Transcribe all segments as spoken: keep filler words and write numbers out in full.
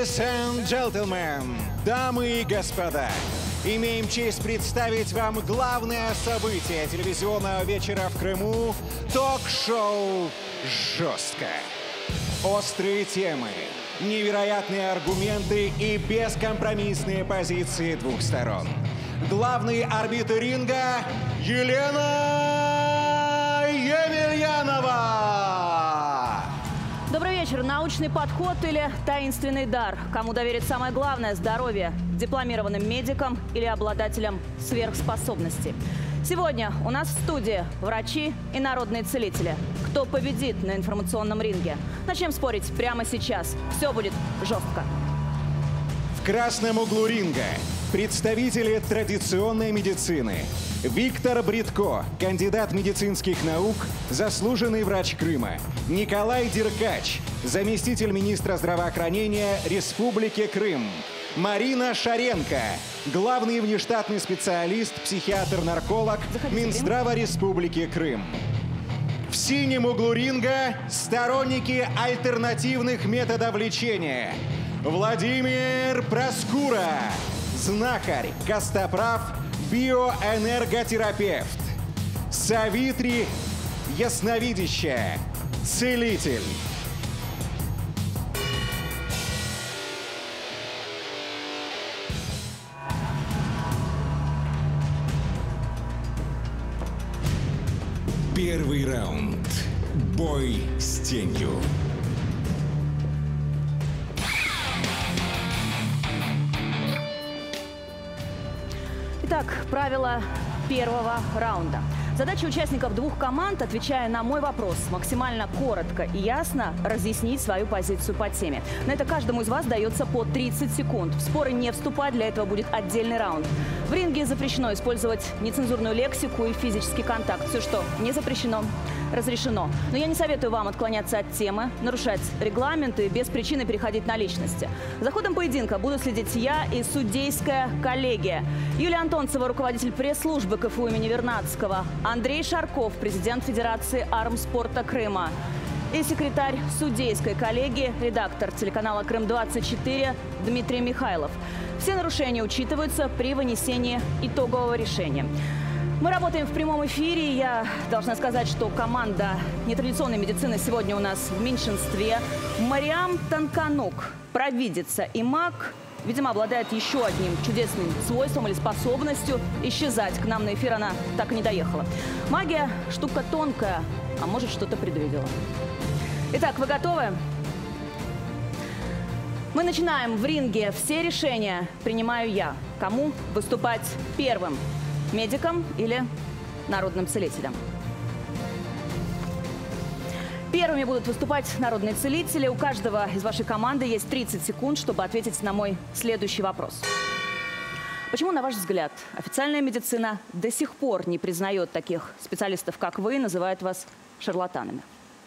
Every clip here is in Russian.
Ladies and gentlemen, дамы и господа, имеем честь представить вам главное событие телевизионного вечера в Крыму – ток-шоу «Жестко». Острые темы, невероятные аргументы и бескомпромиссные позиции двух сторон. Главный арбитр ринга – Елена Емельянова. Добрый вечер. Научный подход или таинственный дар? Кому доверить самое главное – здоровье? Дипломированным медикам или обладателям сверхспособностей? Сегодня у нас в студии врачи и народные целители. Кто победит на информационном ринге? Начнем спорить прямо сейчас. Все будет жестко. В красном углу ринга представители традиционной медицины. Виктор Бритко, кандидат медицинских наук, заслуженный врач Крыма. Николай Деркач, заместитель министра здравоохранения Республики Крым. Марина Шаренко, главный внештатный специалист, психиатр-нарколог Минздрава Республики Крым. В синем углу ринга сторонники альтернативных методов лечения. Владимир Проскура, знахарь, костоправ, биоэнерготерапевт. Савитри Ясновидящая, целитель. Первый раунд. Бой с тенью. Итак, правила первого раунда. Задача участников двух команд, отвечая на мой вопрос, максимально коротко и ясно разъяснить свою позицию по теме. На это каждому из вас дается по тридцать секунд. В споры не вступать, для этого будет отдельный раунд. В ринге запрещено использовать нецензурную лексику и физический контакт. Все, что не запрещено, разрешено. Но я не советую вам отклоняться от темы, нарушать регламенты и без причины переходить на личности. За ходом поединка буду следить я и судейская коллегия. Юлия Антонцева, руководитель пресс-службы КФУ имени Вернадского. Андрей Шарков, президент Федерации армспорта Крыма. И секретарь судейской коллегии, редактор телеканала Крым двадцать четыре Дмитрий Михайлов. Все нарушения учитываются при вынесении итогового решения. Мы работаем в прямом эфире. Я должна сказать, что команда нетрадиционной медицины сегодня у нас в меньшинстве. Мариам Танканук, провидица и маг, видимо, обладает еще одним чудесным свойством или способностью исчезать. К нам на эфир она так и не доехала. Магия – штука тонкая, а может, что-то предвидела. Итак, вы готовы? Мы начинаем. В ринге все решения принимаю я. Кому выступать первым? Медикам или народным целителям? Первыми будут выступать народные целители. У каждого из вашей команды есть тридцать секунд, чтобы ответить на мой следующий вопрос. Почему, на ваш взгляд, официальная медицина до сих пор не признает таких специалистов, как вы, и называет вас шарлатанами?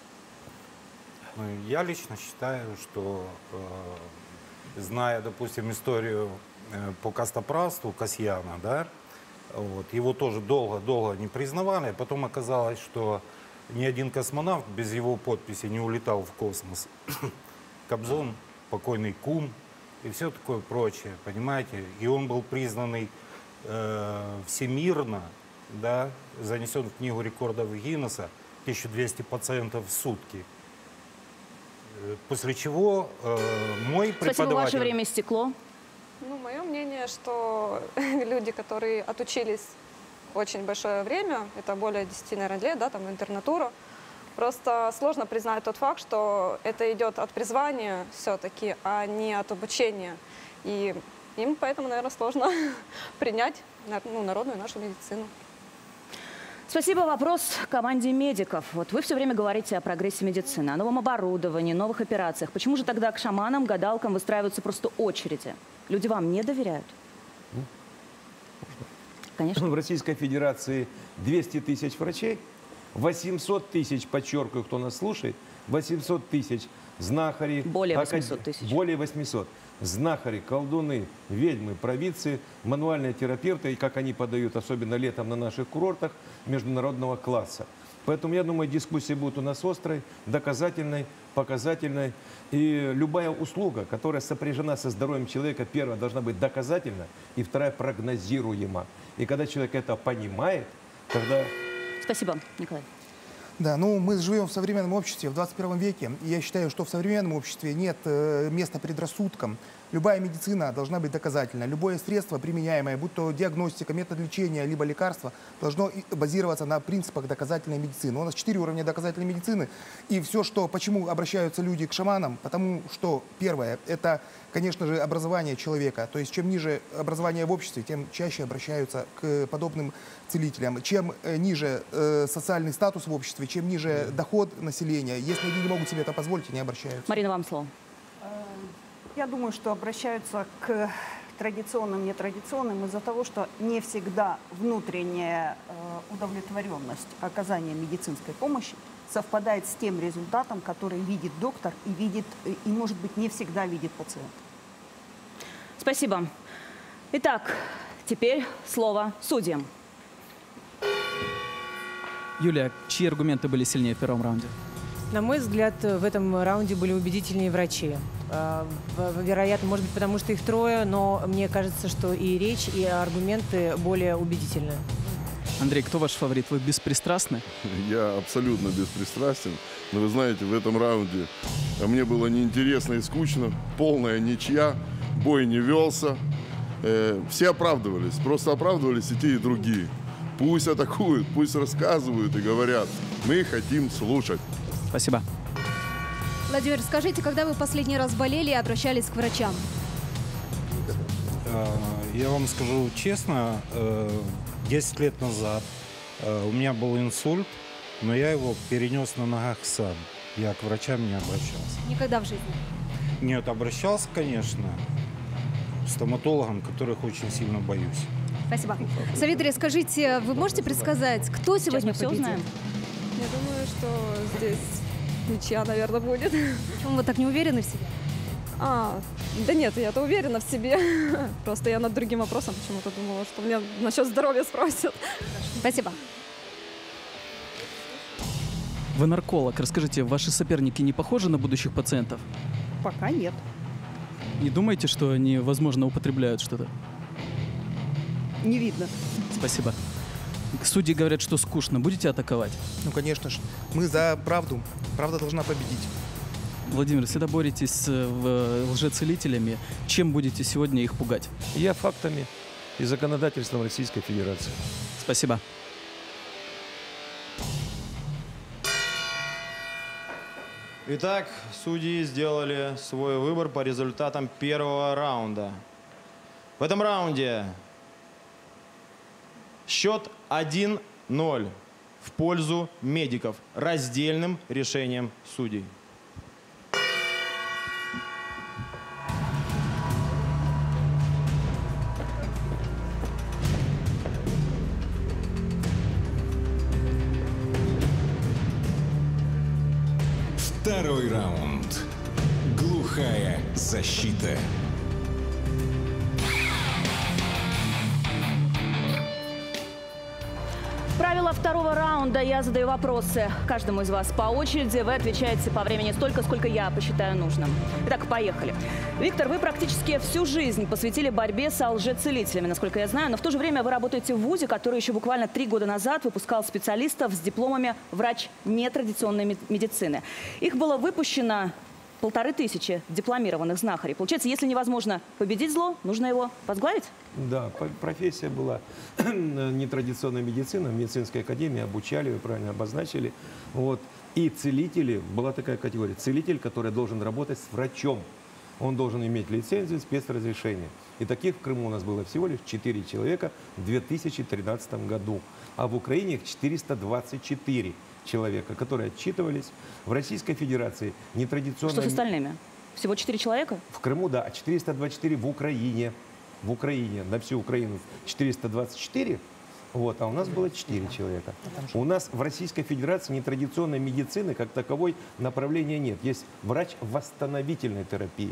Я лично считаю, что, э, зная, допустим, историю э, по костоправству Касьяна, да, вот, его тоже долго-долго не признавали, а потом оказалось, что ни один космонавт без его подписи не улетал в космос. Кобзон, покойный кум и все такое прочее, понимаете? И он был признанный э, всемирно, да, занесен в книгу рекордов Гиннесса, тысяча двести пациентов в сутки. После чего э, мой преподаватель... Спасибо, ваше время истекло. Ну, мое мнение, что люди, которые отучились очень большое время, это более десяти, наверное, лет, да, там, интернатуру, просто сложно признать тот факт, что это идет от призвания все-таки, а не от обучения. И им поэтому, наверное, сложно принять, ну, народную нашу медицину. Спасибо. Вопрос команде медиков. Вот вы все время говорите о прогрессе медицины, о новом оборудовании, новых операциях. Почему же тогда к шаманам, гадалкам выстраиваются просто очереди? Люди вам не доверяют? Ну, конечно. В Российской Федерации двести тысяч врачей, восемьсот тысяч, подчеркиваю, кто нас слушает, восемьсот тысяч знахари. Более восьмисот тысяч. Более восьмисот. Знахари, колдуны, ведьмы, провидцы, мануальные терапевты, и как они подают, особенно летом на наших курортах, международного класса. Поэтому, я думаю, дискуссия будет у нас острой, доказательной, показательной. И любая услуга, которая сопряжена со здоровьем человека, первая, должна быть доказательна, и вторая, прогнозируема. И когда человек это понимает, тогда... Спасибо, Николай. Да, ну мы живем в современном обществе, в двадцать первом веке. И я считаю, что в современном обществе нет э, места предрассудкам. Любая медицина должна быть доказательна. Любое средство, применяемое, будь то диагностика, метод лечения, либо лекарство, должно базироваться на принципах доказательной медицины. У нас четыре уровня доказательной медицины. И все, что, почему обращаются люди к шаманам, потому что, первое, это, конечно же, образование человека. То есть, чем ниже образование в обществе, тем чаще обращаются к подобным целителям. Чем э, ниже э, социальный статус в обществе, чем ниже доход населения, если они не могут себе это позволить, они обращаются. Марина, вам слово. Я думаю, что обращаются к традиционным, нетрадиционным из-за того, что не всегда внутренняя э, удовлетворенность оказания медицинской помощи совпадает с тем результатом, который видит доктор и видит, и, может быть, не всегда видит пациент. Спасибо. Итак, теперь слово судьям. Юлия, чьи аргументы были сильнее в первом раунде? На мой взгляд, в этом раунде были убедительнее врачи. Вероятно, может быть, потому что их трое, но мне кажется, что и речь, и аргументы более убедительны. Андрей, кто ваш фаворит? Вы беспристрастны? Я абсолютно беспристрастен. Но вы знаете, в этом раунде мне было неинтересно и скучно. Полная ничья, бой не велся. Э, все оправдывались, просто оправдывались и те, и другие. Пусть атакуют, пусть рассказывают и говорят. Мы хотим слушать. Спасибо. Владимир, скажите, когда вы последний раз болели и обращались к врачам? Я вам скажу честно, десять лет назад у меня был инсульт, но я его перенес на ногах сам. Я к врачам не обращался. Никогда в жизни? Нет, обращался, конечно, к стоматологам, которых очень сильно боюсь. Спасибо. Савитрия, скажите, вы можете предсказать, кто сегодня Сейчас мы все победит? узнаем. Я думаю, что здесь ничья, наверное, будет. Почему вы так не уверены в себе? А, да нет, я-то уверена в себе. Просто я над другим вопросом почему-то думала, что мне насчет здоровья спросят. Спасибо. Вы нарколог. Расскажите, ваши соперники не похожи на будущих пациентов? Пока нет. Не думаете, что они, возможно, употребляют что-то? Не видно. Спасибо. Судьи говорят, что скучно. Будете атаковать? Ну, конечно же. Мы за правду. Правда должна победить. Владимир, всегда боретесь с э, лжецелителями. Чем будете сегодня их пугать? Я фактами и законодательством Российской Федерации. Спасибо. Итак, судьи сделали свой выбор по результатам первого раунда. В этом раунде счет один ноль в пользу медиков раздельным решением судей. Второй раунд. Глухая защита. Правила второго раунда. Я задаю вопросы каждому из вас по очереди. Вы отвечаете по времени столько, сколько я посчитаю нужным. Итак, поехали. Виктор, вы практически всю жизнь посвятили борьбе с лжецелителями, насколько я знаю. Но в то же время вы работаете в вузе, который еще буквально три года назад выпускал специалистов с дипломами врач нетрадиционной медицины. Их было выпущено полторы тысячи дипломированных знахарей. Получается, если невозможно победить зло, нужно его возглавить? Да, профессия была нетрадиционная медицина, в медицинской академии обучали, вы правильно обозначили. Вот. И целители, была такая категория, целитель, который должен работать с врачом. Он должен иметь лицензию, спецразрешение. И таких в Крыму у нас было всего лишь четыре человека в две тысячи тринадцатом году. А в Украине их четыреста двадцать четыре человека, которые отчитывались в Российской Федерации. Нетрадиционно... Что с остальными? Всего четыре человека? В Крыму, да, а четыреста двадцать четыре в Украине. В Украине, на всю Украину четыреста двадцать четыре, вот, а у нас было четыре человека. У нас в Российской Федерации нетрадиционной медицины как таковой направления нет. Есть врач восстановительной терапии.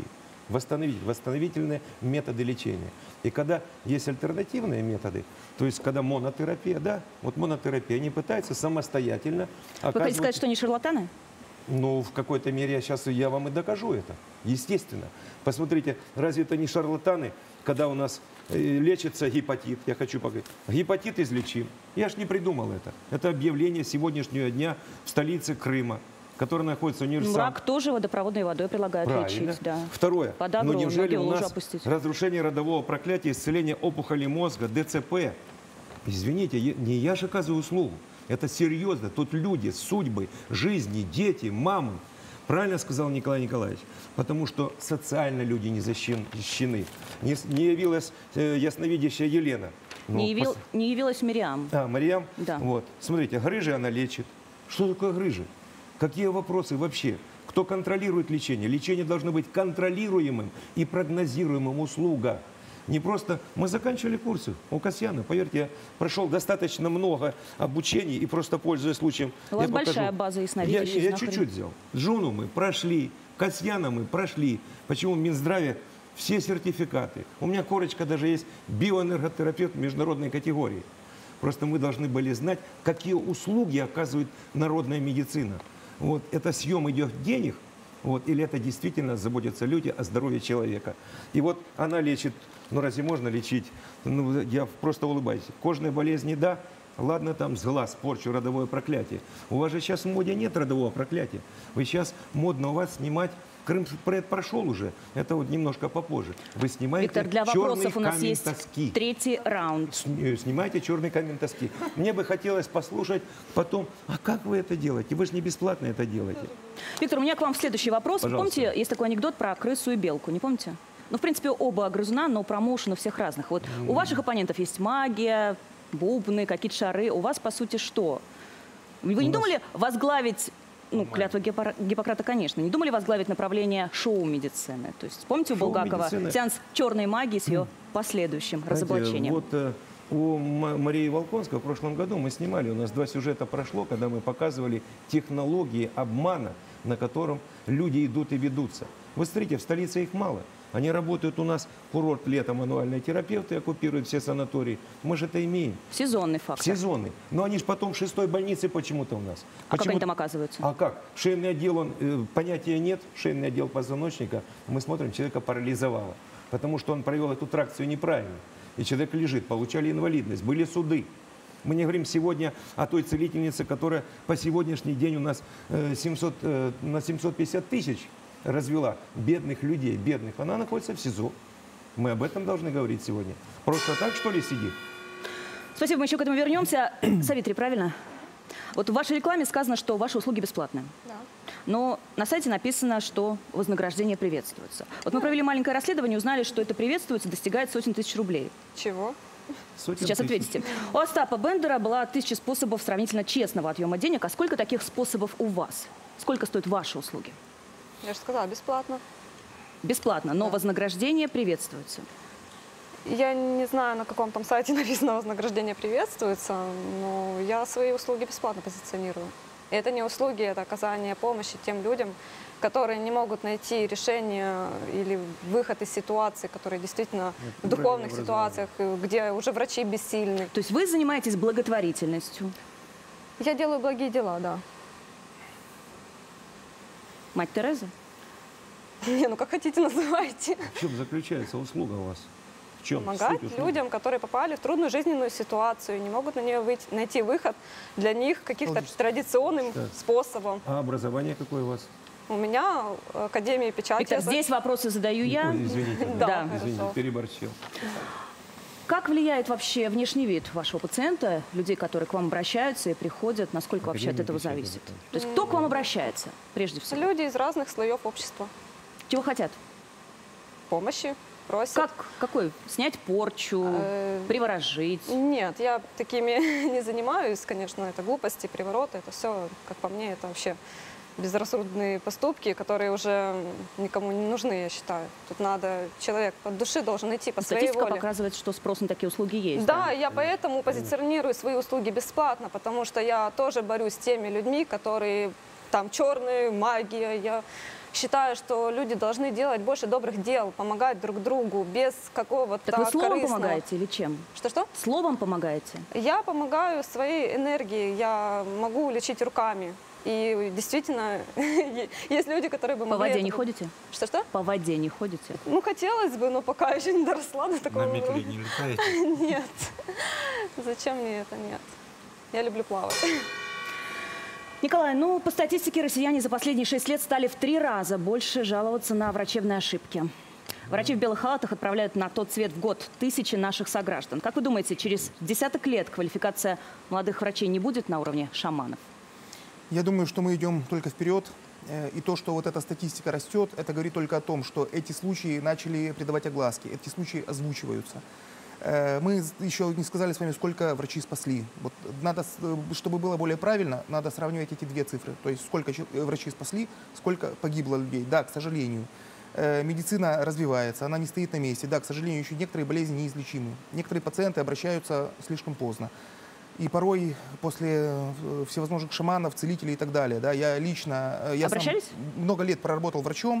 восстановить восстановительные методы лечения. И когда есть альтернативные методы, то есть когда монотерапия, да, вот монотерапия, они пытаются самостоятельно Вы оказывать... хотите сказать, что они шарлатаны? Ну, в какой-то мере я сейчас я вам и докажу это, естественно. Посмотрите, разве это не шарлатаны, когда у нас э, лечится гепатит, я хочу поговорить, гепатит излечим. Я ж не придумал это. Это объявление сегодняшнего дня в столице Крыма, который находится в университете. Рак тоже водопроводной водой предлагают Правильно. лечить. Да. Второе. Подагру, Но неужели у могилу нас опустить. разрушение родового проклятия, исцеление опухоли мозга, ДЦП? Извините, я- не я же оказываю услугу. Это серьезно. Тут люди, судьбы, жизни, дети, мамы. Правильно сказал Николай Николаевич? Потому что социально люди не защищены. Не, с- не явилась э, ясновидящая Елена. Но Не, явил- пос- не явилась Мириам. А, Мариам? Да. Вот. Смотрите, грыжи она лечит. Что такое грыжи? Какие вопросы вообще? Кто контролирует лечение? Лечение должно быть контролируемым и прогнозируемым услуга. Не просто... Мы заканчивали курсы у Касьяна. Поверьте, я прошел достаточно много обучений и просто, пользуясь случаем, У вас я покажу. большая база Я, ясновидящих я знахарей. чуть-чуть взял. Джуну мы прошли, Касьяна мы прошли. Почему в Минздраве все сертификаты? У меня корочка даже есть биоэнерготерапевт международной категории. Просто мы должны были знать, какие услуги оказывает народная медицина. Вот это съем идет денег, вот, или это действительно заботятся люди о здоровье человека. И вот она лечит, ну разве можно лечить? Ну, я просто улыбаюсь. Кожные болезни, да, ладно там с глаз, порчу, родовое проклятие. У вас же сейчас в моде нет родового проклятия. Вы сейчас модно у вас снимать. Крым пред прошел уже, это вот немножко попозже. Вы снимаете Виктор, для черный вопросов у нас камень есть тоски. третий раунд. Сни- Снимайте черный камень тоски. Мне бы хотелось послушать потом, а как вы это делаете? Вы же не бесплатно это делаете. Виктор, у меня к вам следующий вопрос. Пожалуйста. Помните, есть такой анекдот про крысу и белку, не помните? Ну, в принципе, оба грызуна, но промоушен у всех разных. Вот у ваших оппонентов есть магия, бубны, какие-то шары. У вас, по сути, что? Вы не думали возглавить... Ну, клятва Гиппо- Гиппократа, конечно. Не думали возглавить направление шоу-медицины? То есть, помните у Булгакова Шоу-медицины. сеанс черной магии с ее последующим Знаете, разоблачением? Вот э, у М- Марии Волконской в прошлом году мы снимали, у нас два сюжета прошло, когда мы показывали технологии обмана, на котором люди идут и ведутся. Вы смотрите, в столице их мало. Они работают у нас, курорт летом, мануальные терапевты оккупируют все санатории. Мы же это имеем. Сезонный фактор. Сезонный. Но они же потом в шестой больнице почему-то у нас. А как Почему- они там оказываются? А как? Шейный отдел, он, э, понятия нет, шейный отдел позвоночника. Мы смотрим, человека парализовало. Потому что он провел эту тракцию неправильно. И человек лежит, получали инвалидность, были суды. Мы не говорим сегодня о той целительнице, которая по сегодняшний день у нас э, семьсот, э, на семьсот пятьдесят тысяч развела бедных людей, бедных. Она находится в СИЗО. Мы об этом должны говорить сегодня. Просто так, что ли, сидит? Спасибо, мы еще к этому вернемся. Савитри, правильно? Вот в вашей рекламе сказано, что ваши услуги бесплатные. Да. Но на сайте написано, что вознаграждение приветствуется. Вот мы провели маленькое расследование, узнали, что это приветствуется, достигает сотен тысяч рублей. Чего? Сотен Сейчас тысяч. ответите. У Остапа Бендера была тысяча способов сравнительно честного отъема денег. А сколько таких способов у вас? Сколько стоят ваши услуги? Я же сказала, бесплатно. Бесплатно, но вознаграждение приветствуется. Я не знаю, на каком там сайте написано вознаграждение приветствуется, но я свои услуги бесплатно позиционирую. И это не услуги, это оказание помощи тем людям, которые не могут найти решение или выход из ситуации, которые действительно в духовных ситуациях, где уже врачи бессильны. То есть вы занимаетесь благотворительностью? Я делаю благие дела, да. Мать Тереза? Не, ну как хотите называйте. В чем заключается услуга у вас? В чем Помогать суть услуги? людям, которые попали в трудную жизненную ситуацию, не могут на нее выйти, найти выход для них каких-то традиционным Так. способом. А образование какое у вас? У меня Академия печати. Виктор, здесь вопросы задаю я. Ой, извините, Да, Да. извините, хорошо. переборщил. Как влияет вообще внешний вид вашего пациента, людей, которые к вам обращаются и приходят, насколько вообще от Академия этого печати, зависит? это. То есть кто к вам обращается, прежде всего? Люди из разных слоев общества. Чего хотят? Помощи просят. Как, какой? Снять порчу, Э, приворожить? Нет, я такими не занимаюсь, конечно, это глупости, привороты, это все, как по мне, это вообще безрассудные поступки, которые уже никому не нужны, я считаю. Тут надо, человек от души должен идти по своей Статистика воле. показывает, что спрос на такие услуги есть. Да, я поэтому позиционирую свои услуги бесплатно, потому что я тоже борюсь с теми людьми, которые там черные, магия. Я считаю, что люди должны делать больше добрых дел, помогать друг другу без какого-то Так вы словом корыстного. помогаете или чем? Что-что? Словом помогаете? Я помогаю своей энергией, я могу лечить руками. И действительно, есть люди, которые бы По могли... воде это- не ходите? Что-что? По воде не ходите? Ну, хотелось бы, но пока еще не доросла до такого. На метле не летаете? Нет. Зачем мне это? Нет. Я люблю плавать. Николай, ну, по статистике, россияне за последние шесть лет стали в три раза больше жаловаться на врачебные ошибки. Врачи в белых халатах отправляют на тот свет в год тысячи наших сограждан. Как вы думаете, через десяток лет квалификация молодых врачей не будет на уровне шаманов? Я думаю, что мы идем только вперед. Э, И то, что вот эта статистика растет, это говорит только о том, что эти случаи начали придавать огласки, эти случаи озвучиваются. Э, Мы еще не сказали с вами, сколько врачи спасли. Вот надо, с- э, чтобы было более правильно, надо сравнивать эти две цифры. То есть сколько че- э, врачи спасли, сколько погибло людей. Да, к сожалению, э, медицина развивается, она не стоит на месте. Да, к сожалению, еще некоторые болезни неизлечимы. Некоторые пациенты обращаются слишком поздно. И порой после э, всевозможных шаманов, целителей и так далее, да, я лично, э, я сам Обращались? много лет проработал врачом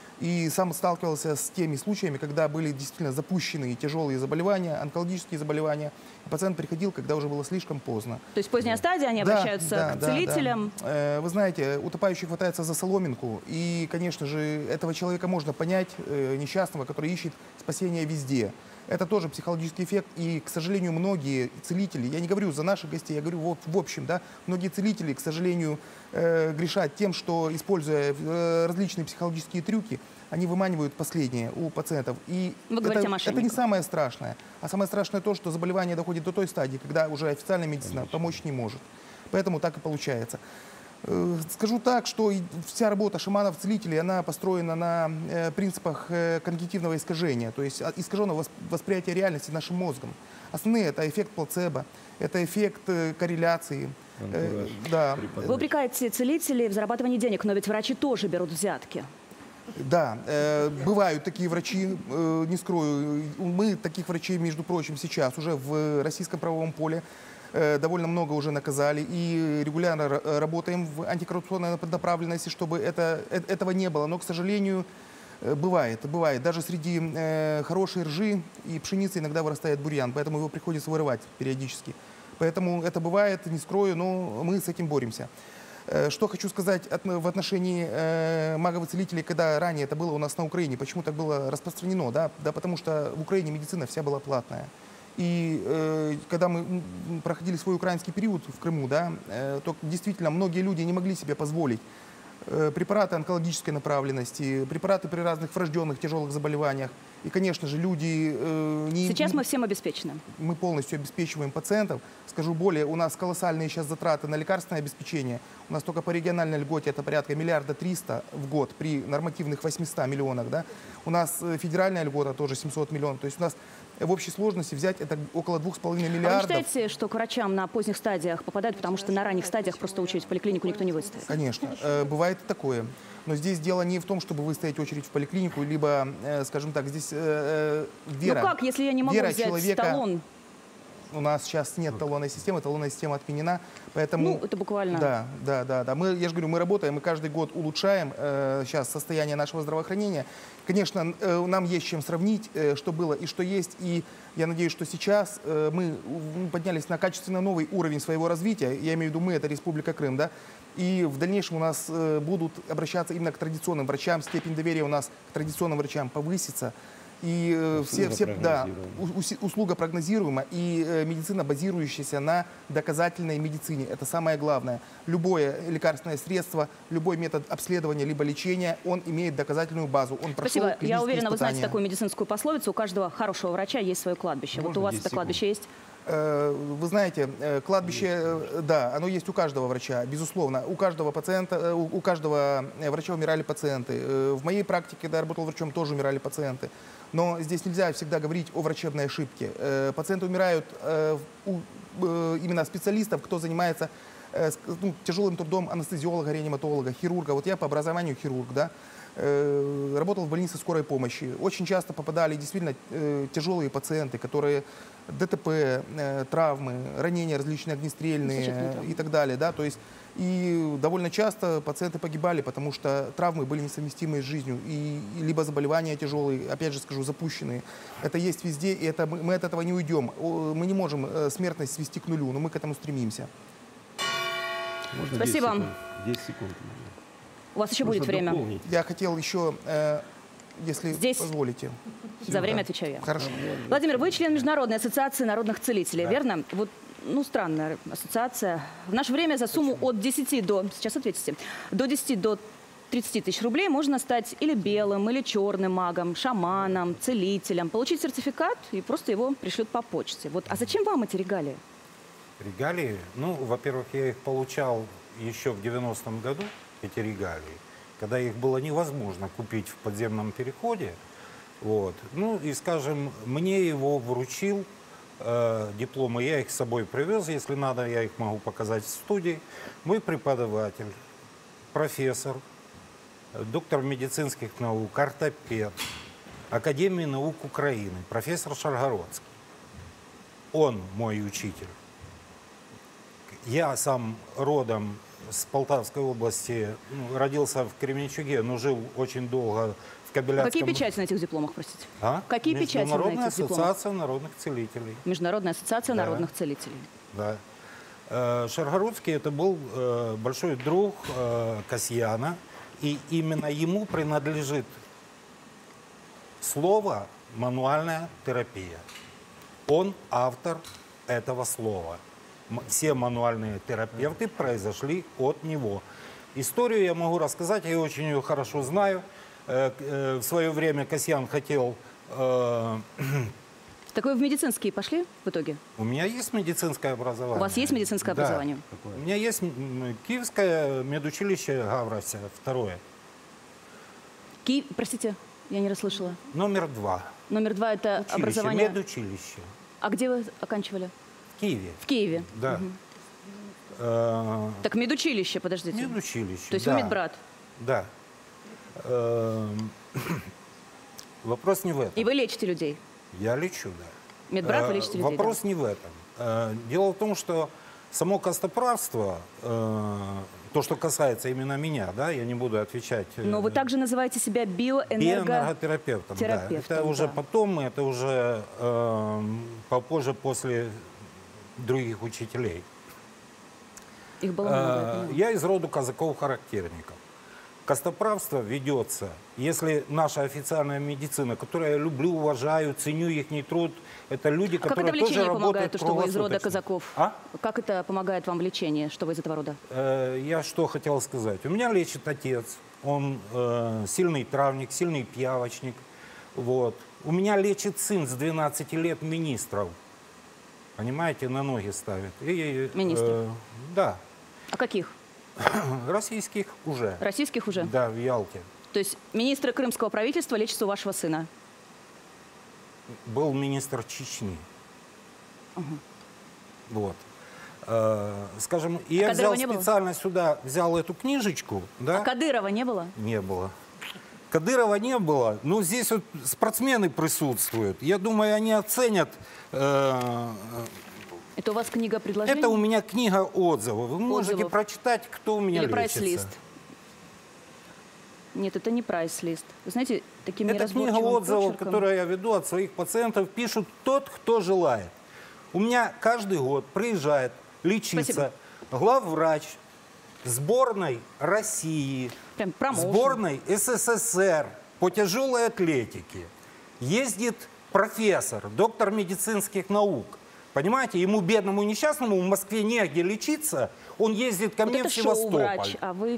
и сам сталкивался с теми случаями, когда были действительно запущены тяжелые заболевания, онкологические заболевания. И пациент приходил, когда уже было слишком поздно. То есть поздняя стадия, они Да, обращаются да, к да, целителям. да. Э, Вы знаете, утопающий хватается за соломинку, и, конечно же, этого человека можно понять, э, несчастного, который ищет спасения везде. Это тоже психологический эффект, и, к сожалению, многие целители, я не говорю за наших гостей, я говорю в, в общем, да, многие целители, к сожалению, э, грешат тем, что, используя э, различные психологические трюки, они выманивают последнее у пациентов. И Вы говорите это, о это не мошенниках. самое страшное. А самое страшное то, что заболевание доходит до той стадии, когда уже официальная медицина помочь не может. Поэтому так и получается. Э, Скажу так, что и вся работа шаманов-целителей, она построена на э, принципах э, когнитивного искажения, то есть а, искаженного вос- восприятия реальности нашим мозгом. Основные — это эффект плацебо, это эффект э, корреляции. Э, да. Вы упрекаете целителей в зарабатывании денег, но ведь врачи тоже берут взятки. Да, э, бывают такие врачи, э, не скрою. Мы таких врачей, между прочим, сейчас уже в российском правовом поле э, довольно много уже наказали и регулярно ра- работаем в антикоррупционной направленности, чтобы это, э- этого не было. Но, к сожалению, э, бывает, бывает. Даже среди э, хорошей ржи и пшеницы иногда вырастает бурьян, поэтому его приходится вырывать периодически. Поэтому это бывает, не скрою, но мы с этим боремся. Э, Что хочу сказать от- в отношении э, магов-целителей, когда ранее это было у нас на Украине, почему так было распространено, да? Да потому что в Украине медицина вся была платная. И э, когда мы м, проходили свой украинский период в Крыму, да, э, то действительно многие люди не могли себе позволить э, препараты онкологической направленности, препараты при разных врожденных тяжелых заболеваниях. И, конечно же, люди э, не... Сейчас не- мы всем обеспечены. мы полностью обеспечиваем пациентов. Скажу более, у нас колоссальные сейчас затраты на лекарственное обеспечение. У нас только по региональной льготе это порядка миллиарда триста в год при нормативных восьмистах миллионах. Да? У нас э, федеральная льгота тоже семьсот миллионов. То есть у нас в общей сложности взять это около двух с половиной А вы миллиардов. считаете, что к врачам на поздних стадиях попадают, потому что на ранних стадиях просто очередь в поликлинику никто не выставит? Конечно, э, бывает и такое. Но здесь дело не в том, чтобы выстоять очередь в поликлинику, либо, э, скажем так, здесь э, э, вера. Ну как, если я не могу вера взять человека- талон? У нас сейчас нет талонной системы, талонная система отменена, поэтому... Ну, это буквально... Да, да, да, да. Мы, я же говорю, мы работаем, мы каждый год улучшаем э, сейчас состояние нашего здравоохранения. Конечно, э, нам есть чем сравнить, э, что было и что есть, и я надеюсь, что сейчас э, мы м, поднялись на качественно новый уровень своего развития, я имею в виду мы, это Республика Крым, да, и в дальнейшем у нас э, будут обращаться именно к традиционным врачам, степень доверия у нас к традиционным врачам повысится. И э, все, все, да, у- уси- услуга прогнозируема, и э, медицина, базирующаяся на доказательной медицине. Это самое главное. Любое лекарственное средство, любой метод обследования либо лечения, он имеет доказательную базу. Он прошел Спасибо. Я клинические уверена, вы знаете испытания. такую медицинскую пословицу. У каждого хорошего врача есть свое кладбище. Вот у вас это кладбище есть? Э, Вы знаете, э, кладбище, э, да, оно есть у каждого врача, безусловно. У каждого пациента, э, у у каждого э, врача умирали пациенты. Э, В моей практике, когда я работал врачом, тоже умирали пациенты. Но здесь нельзя всегда говорить о врачебной ошибке. Э, Пациенты умирают э, у э, именно специалистов, кто занимается э, с- ну, тяжелым трудом анестезиолога, реаниматолога, хирурга. Вот я по образованию хирург, да. э, работал в больнице скорой помощи. Очень часто попадали действительно э, тяжелые пациенты, которые ДТП, э, травмы, ранения различные огнестрельные э, и так далее. Да? То есть, и довольно часто пациенты погибали, потому что травмы были несовместимы с жизнью. И, и либо заболевания тяжелые, опять же скажу, запущенные. Это есть везде, и это, мы, мы от этого не уйдем. Мы не можем э, смертность свести к нулю, но мы к этому стремимся. Можно Спасибо. десять секунд? десять секунд. У вас еще Можно будет время. дополнить. Я хотел еще, э, если Здесь? позволите. За время Да. отвечаю я. Хорошо. Владимир, вы член Международной ассоциации народных целителей, Да. верно? Вот, ну, странная ассоциация. В наше время за сумму от десяти до, сейчас ответите, до десяти до тридцати тысяч рублей можно стать или белым, или черным магом, шаманом, целителем, получить сертификат и просто его пришлют по почте. Вот, а зачем вам эти регалии? Регалии? Ну, во-первых, я их получал еще в девяностом году, эти регалии, когда их было невозможно купить в подземном переходе. Вот. Ну и, скажем, мне его вручил э, дипломы, я их с собой привез, если надо, я их могу показать в студии. Мой преподаватель, профессор, доктор медицинских наук, ортопед, Академии наук Украины, профессор Шаргородский. Он мой учитель. Я сам родом с Полтавской области, ну, родился в Кременчуге, но жил очень долго в Кобеляцком. Какие печати на этих дипломах, простите? А? Какие печати на Международная этих дипломах? ассоциация народных целителей. Международная ассоциация Да. народных целителей. Да. Э, Шаргородский это был э, большой друг э, Касьяна, и именно ему принадлежит слово «мануальная терапия». Он автор этого слова. М- Все мануальные терапевты произошли от него. Историю я могу рассказать, я очень ее хорошо знаю. Э, к- э, В свое время Касьян хотел... э, Так вы в медицинские пошли в итоге? У меня есть медицинское образование. У вас есть медицинское Да. образование? У меня есть м, Киевское медучилище Гаврося, второе. Ки... Простите, я не расслышала. Номер два. Номер два – это Училище, образование... медучилище. А где вы оканчивали? В Киеве. В Киеве. Да. Мгм. Э, Так медучилище, подождите. Медучилище, То есть да. вы медбрат. Да. Эм, Вопрос не в этом. И вы лечите людей. Я лечу, да. Медбрат, вы Э, лечите людей, Вопрос не в этом. Э, Дело в том, что само костоправство, э, то, что касается именно меня, да, я не буду отвечать. э, Но вы также называете себя биоэнерго... Биоэнерготерапевтом, да. терапевтом, Это уже да. потом, это уже э, попозже, после других учителей. Их было много, я Э, понимаю. Я из рода казаков-характерников. Костоправство ведется, если наша официальная медицина, которую я люблю, уважаю, ценю их труд, это люди, А как которые это в тоже лечении работают помогает, то, что вы из рода круглосуточно. казаков? А? Как это помогает вам в лечении, что вы из этого рода? Э, Я что хотел сказать. У меня лечит отец. Он э, сильный травник, сильный пиявочник. Вот. У меня лечит сын с двенадцати лет министров. Понимаете, на ноги ставит. И, э, Министров? да. А каких? Российских уже. Российских уже? Да, в Ялте. То есть министры крымского правительства лечатся у вашего сына? Был министр Чечни. Мгм. Вот. Э, Скажем, и я А Кадырова взял не было? специально сюда, взял эту книжечку. Да? А Кадырова не было? Не было. Кадырова не было, но здесь вот спортсмены присутствуют. Я думаю, они оценят. э, Это у вас книга предложений? Это у меня книга отзывов. Вы можете Отзывов. прочитать, кто у меня Или лечится. прайс-лист? Нет, это не прайс-лист. Вы знаете, таким Это книга неразборчивым отзывов, почерком. которую я веду от своих пациентов. Пишут тот, кто желает. У меня каждый год приезжает лечиться Спасибо. главврач сборной России, Прям промоушен. сборной СССР по тяжелой атлетике. Ездит профессор, доктор медицинских наук. Понимаете, ему, бедному несчастному, в Москве негде лечиться, он ездит ко Вот мне это в Севастополь. шоу-врач, а вы...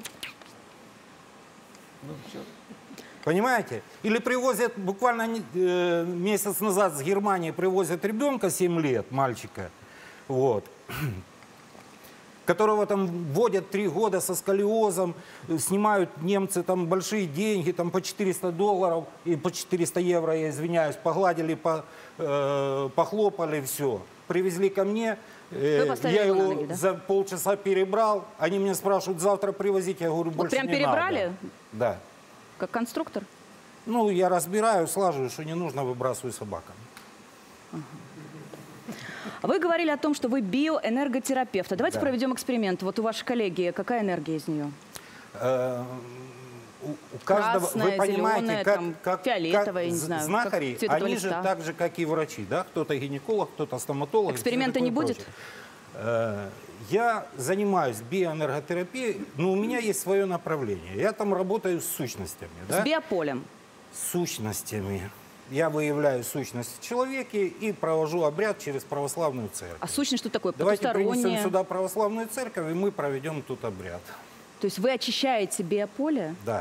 Понимаете? Или привозят, буквально не- э, месяц назад с Германии привозят ребенка семь лет, мальчика, вот, которого там вводят три года со сколиозом, э, снимают немцы там большие деньги, там по четыреста долларов и по четыреста евро, я извиняюсь, погладили, по, э, похлопали, все. Привезли ко мне, э, Вы поставили я его на его ноги, да? за полчаса перебрал, они меня спрашивают, завтра привозить, я говорю, Вот больше прям не перебрали? надо. Да. Как конструктор? Ну, я разбираю, слаживаю, что не нужно, выбрасываю собакам. Вы говорили о том, что вы биоэнерготерапевт. А давайте Да. проведем эксперимент. Вот у вашей коллеги какая энергия из нее? Э, У, у каждого, Красная, вы понимаете, зеленая, как, там, как, фиолетовая, как не з- знаю, знахари, как цвет этого они же листа. так же, как и врачи, да? Кто-то гинеколог, кто-то стоматолог. и всё Эксперимента такое не будет? прочее. Э, Я занимаюсь биоэнерготерапией, но у меня есть свое направление. Я там работаю с сущностями. Да? С биополем. С сущностями. Я выявляю сущность в человеке и провожу обряд через православную церковь. А сущность что такое? Давайте принесем Потустороннее? сюда православную церковь, и мы проведем тут обряд. То есть вы очищаете биополе Да.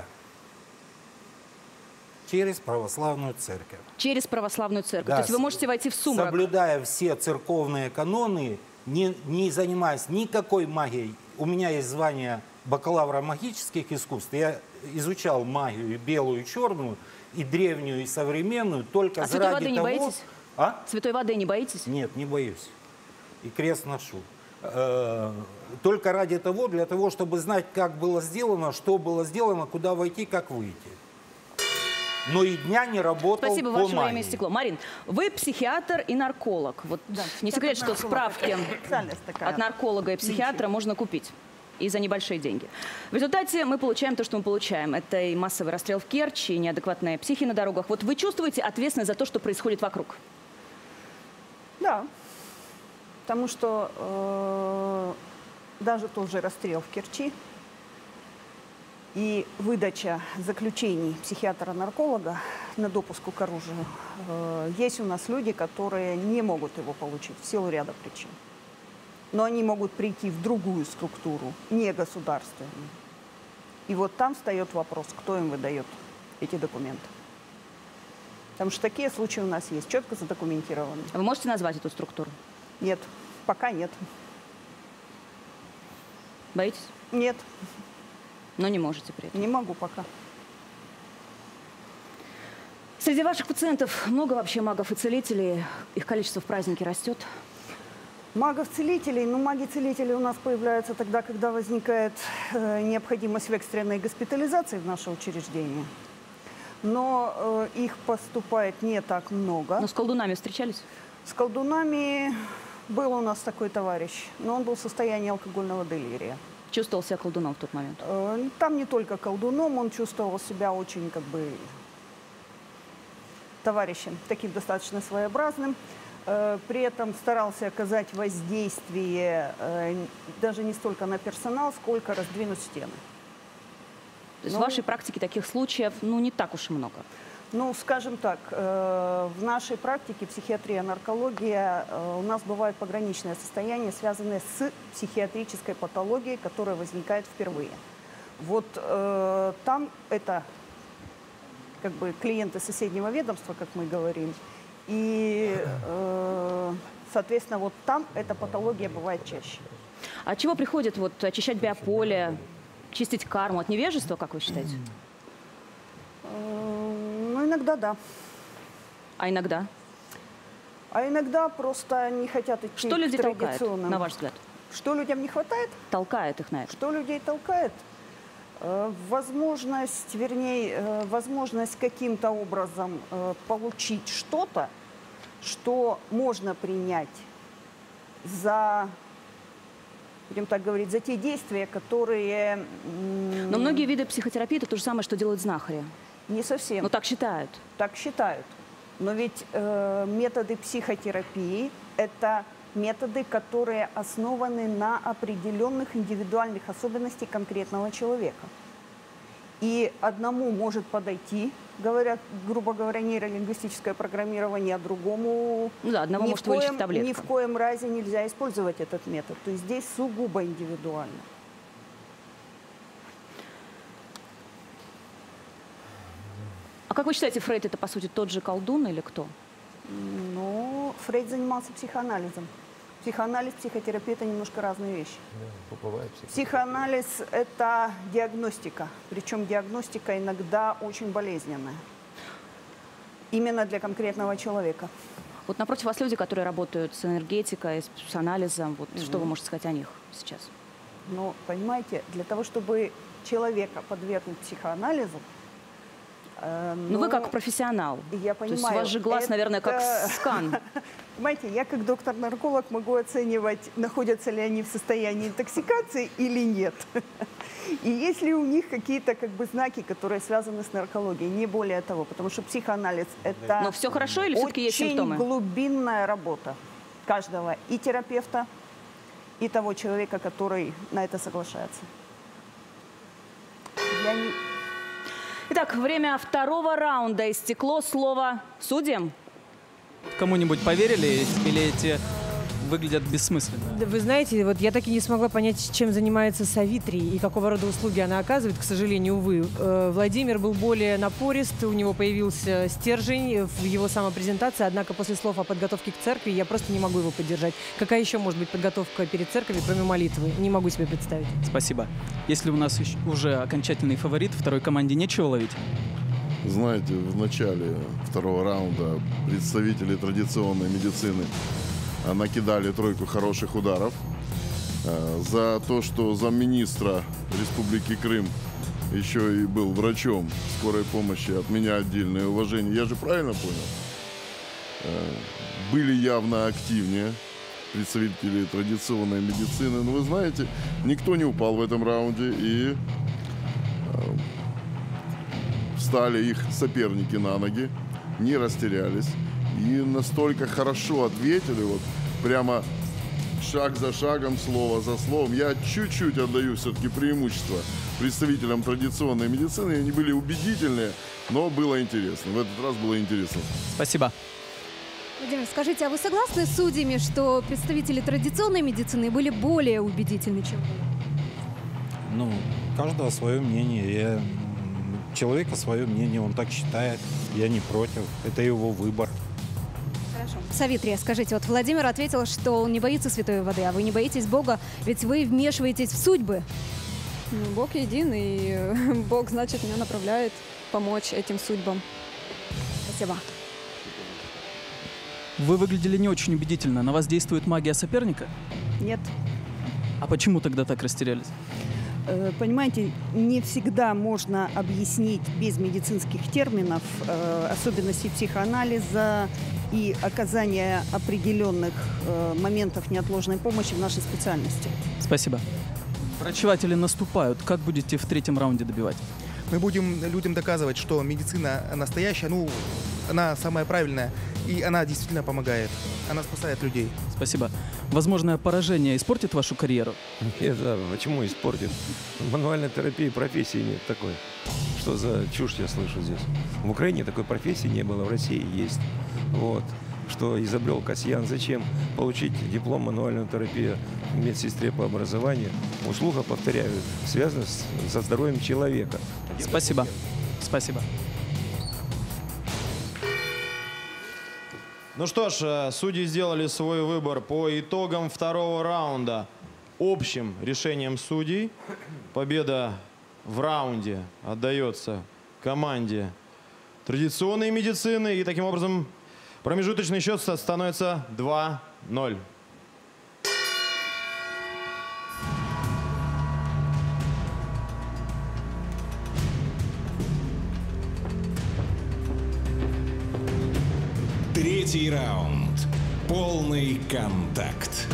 Через православную церковь. через православную церковь. Да, То есть вы с- можете войти в сумрак. Соблюдая все церковные каноны, не, не занимаясь никакой магией. У меня есть звание бакалавра магических искусств. Я изучал магию и белую, и черную, и древнюю, и современную, только А святой ради воды не того... боитесь? А? Святой воды не боитесь? Нет, не боюсь. И крест ношу. Э, Только ради того, для того, чтобы знать, как было сделано, что было сделано, куда войти, как выйти. Но и дня не работал Спасибо, по ваше время магии. истекло. Марин, вы психиатр и нарколог. Вот не секрет, что справки Специальность такая. от нарколога и психиатра можно купить. И за небольшие деньги. В результате мы получаем то, что мы получаем. Это и массовый расстрел в Керчи, и неадекватные психи на дорогах. Вот вы чувствуете ответственность за то, что происходит вокруг? Да, потому что э, даже тот же расстрел в Керчи и выдача заключений психиатра-нарколога на допуск к оружию, э, есть у нас люди, которые не могут его получить в силу ряда причин. Но они могут прийти в другую структуру, не государственную. И вот там встает вопрос, кто им выдает эти документы. Потому что такие случаи у нас есть, четко задокументированы. Вы можете назвать эту структуру? Нет, пока нет. Боитесь? Нет, Но не можете при этом. не могу пока. Среди ваших пациентов много вообще магов и целителей? Их количество в празднике растет? Магов-целителей, ну маги-целители у нас появляются тогда, когда возникает э, необходимость в экстренной госпитализации в наше учреждение. Но э, их поступает не так много. Но с колдунами встречались? С колдунами был у нас такой товарищ, но он был в состоянии алкогольного делирия. Чувствовал себя колдуном в тот момент? Э, там не только колдуном, он чувствовал себя очень как бы товарищем, таким достаточно своеобразным. Э, При этом старался оказать воздействие э, даже не столько на персонал, сколько раздвинуть стены. То есть Ну, в вашей практике таких случаев, ну, не так уж и много. Ну, скажем так, э, в нашей практике психиатрия, наркология, э, у нас бывают пограничные состояния, связанные с психиатрической патологией, которая возникает впервые. Вот э, там это как бы клиенты соседнего ведомства, как мы говорим, и, э, соответственно, вот там эта патология бывает чаще. А от чего приходит вот очищать биополе, чистить карму? От невежества, как вы считаете? Э, Ну, иногда да. А иногда? А иногда просто не хотят идти Что к людей толкает, традиционным. на ваш взгляд? Что людям не хватает? Толкает их на это. Что людей толкает? Э, Возможность, вернее, э, возможность каким-то образом э, получить что-то, что можно принять за, будем так говорить, за те действия, которые... м, Но многие виды психотерапии – это то же самое, что делают знахари. Не совсем. Ну, так считают. Так считают. Но ведь э, методы психотерапии – это методы, которые основаны на определенных индивидуальных особенностях конкретного человека. И одному может подойти, говорят, грубо говоря, нейролингвистическое программирование, а другому Ну да, одного ни может в коем- вылечить таблетка. ни в коем разе нельзя использовать этот метод. То есть здесь сугубо индивидуально. А как вы считаете, Фрейд – это, по сути, тот же колдун или кто? Ну, Фрейд занимался психоанализом. Психоанализ, психотерапия – это немножко разные вещи. Психоанализ – это диагностика, причем диагностика иногда очень болезненная. Именно для конкретного человека. Вот напротив вас люди, которые работают с энергетикой, с анализом. Вот Мгм. что вы можете сказать о них сейчас? Но, понимаете, для того, чтобы человека подвергнуть психоанализу, Э, Ну, вы как профессионал. Я То есть понимаю. у вас же глаз, наверное, как это- скан. Понимаете, я как доктор-нарколог могу оценивать, находятся ли они в состоянии интоксикации или нет. И есть ли у них какие-то как бы знаки, которые связаны с наркологией, не более того. Потому что психоанализ – это Но все хорошо или все-таки есть симптомы? очень глубинная работа каждого и терапевта, и того человека, который на это соглашается. Я не... Итак, время второго раунда истекло. Слово судьям. Кому-нибудь поверили или эти выглядят бессмысленно? Да вы знаете, вот я так и не смогла понять, чем занимается Савитри и какого рода услуги она оказывает, к сожалению, увы. Э, Владимир был более напорист, у него появился стержень в его самопрезентации, однако после слов о подготовке к церкви я просто не могу его поддержать. Какая еще может быть подготовка перед церковью, кроме молитвы? Не могу себе представить. Спасибо. Если у нас еще- уже окончательный фаворит, второй команде нечего ловить? Знаете, в начале второго раунда представители традиционной медицины а, накидали тройку хороших ударов. А, За то, что замминистра Республики Крым еще и был врачом скорой помощи, от меня отдельное уважение. Я же правильно понял? А, Были явно активнее представители традиционной медицины. Но вы знаете, никто не упал в этом раунде, и а, встали их соперники на ноги, не растерялись и настолько хорошо ответили, вот прямо шаг за шагом, слово за словом. Я чуть-чуть отдаю все-таки преимущество представителям традиционной медицины. Они были убедительные, но было интересно. В этот раз было интересно. Спасибо. Владимир, скажите, а вы согласны с судьями, что представители традиционной медицины были более убедительны, чем вы? Ну, у каждого свое мнение. Я, м, человека свое мнение, он так считает. Я не против. Это его выбор. Хорошо. Савитрия, скажите, вот Владимир ответил, что он не боится святой воды, а вы не боитесь Бога, ведь вы вмешиваетесь в судьбы. Ну, Бог един, и э, Бог, значит, меня направляет помочь этим судьбам. Спасибо. Вы выглядели не очень убедительно. На вас действует магия соперника? Нет. А почему тогда так растерялись? Э, Понимаете, не всегда можно объяснить без медицинских терминов э, особенности психоанализа и оказания определенных э, моментов неотложной помощи в нашей специальности. Спасибо. Врачеватели наступают. Как будете в третьем раунде добивать? Мы будем людям доказывать, что медицина настоящая, ну, она самая правильная, и она действительно помогает. Она спасает людей. Спасибо. Возможное поражение испортит вашу карьеру? Нет, да, почему испортит? В мануальной терапии профессии нет такой. Что за чушь я слышу здесь? В Украине такой профессии не было, в России есть. Вот. Что изобрел Касьян. Зачем получить диплом мануальной терапии медсестре по образованию? Услуга, повторяю, связана с, со здоровьем человека. Спасибо. Спасибо. Ну что ж, э, судьи сделали свой выбор по итогам второго раунда. Общим решением судей победа в раунде отдается команде традиционной медицины. И таким образом промежуточный счет становится два ноль. Третий раунд. Полный контакт.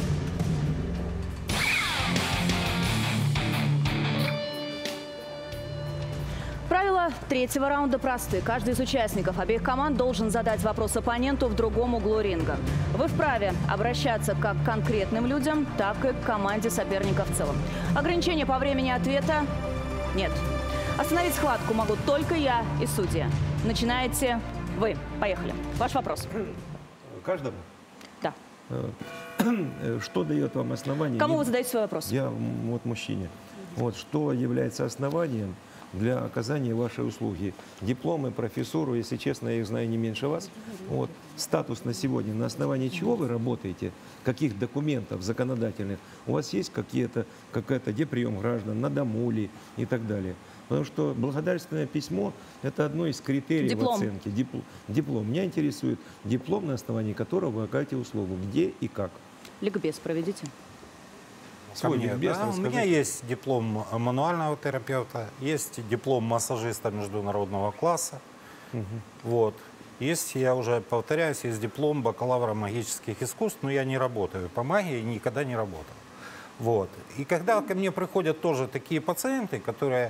Правила третьего раунда просты. Каждый из участников обеих команд должен задать вопрос оппоненту в другом углу ринга. Вы вправе обращаться как к конкретным людям, так и к команде соперника в целом. Ограничения по времени ответа нет. Остановить схватку могу только я и судья. Начинаете вы. Поехали. Ваш вопрос. Каждому? Да. Что дает вам основание? Кому вы задаете свой вопрос? Я вот мужчине. Вот что является основанием для оказания вашей услуги? Дипломы, профессуру, если честно, я их знаю не меньше вас. Вот статус на сегодня, на основании чего вы работаете? Каких документов законодательных? У вас есть какие-то, какая-то, где прием граждан, на дому ли и так далее? Потому что благодарственное письмо – это одно из критериев Диплом. оценки. Диплом. Диплом. Меня интересует диплом, на основании которого вы оказываете услугу. Где и как? Ликбез проведите. ко Свой мне, ликбез да. У расскажите. меня есть диплом мануального терапевта, есть диплом массажиста международного класса. Вот. Есть, я уже повторяюсь, есть диплом бакалавра магических искусств, но я не работаю по магии, никогда не работал. Вот. И когда ко мне приходят тоже такие пациенты, которые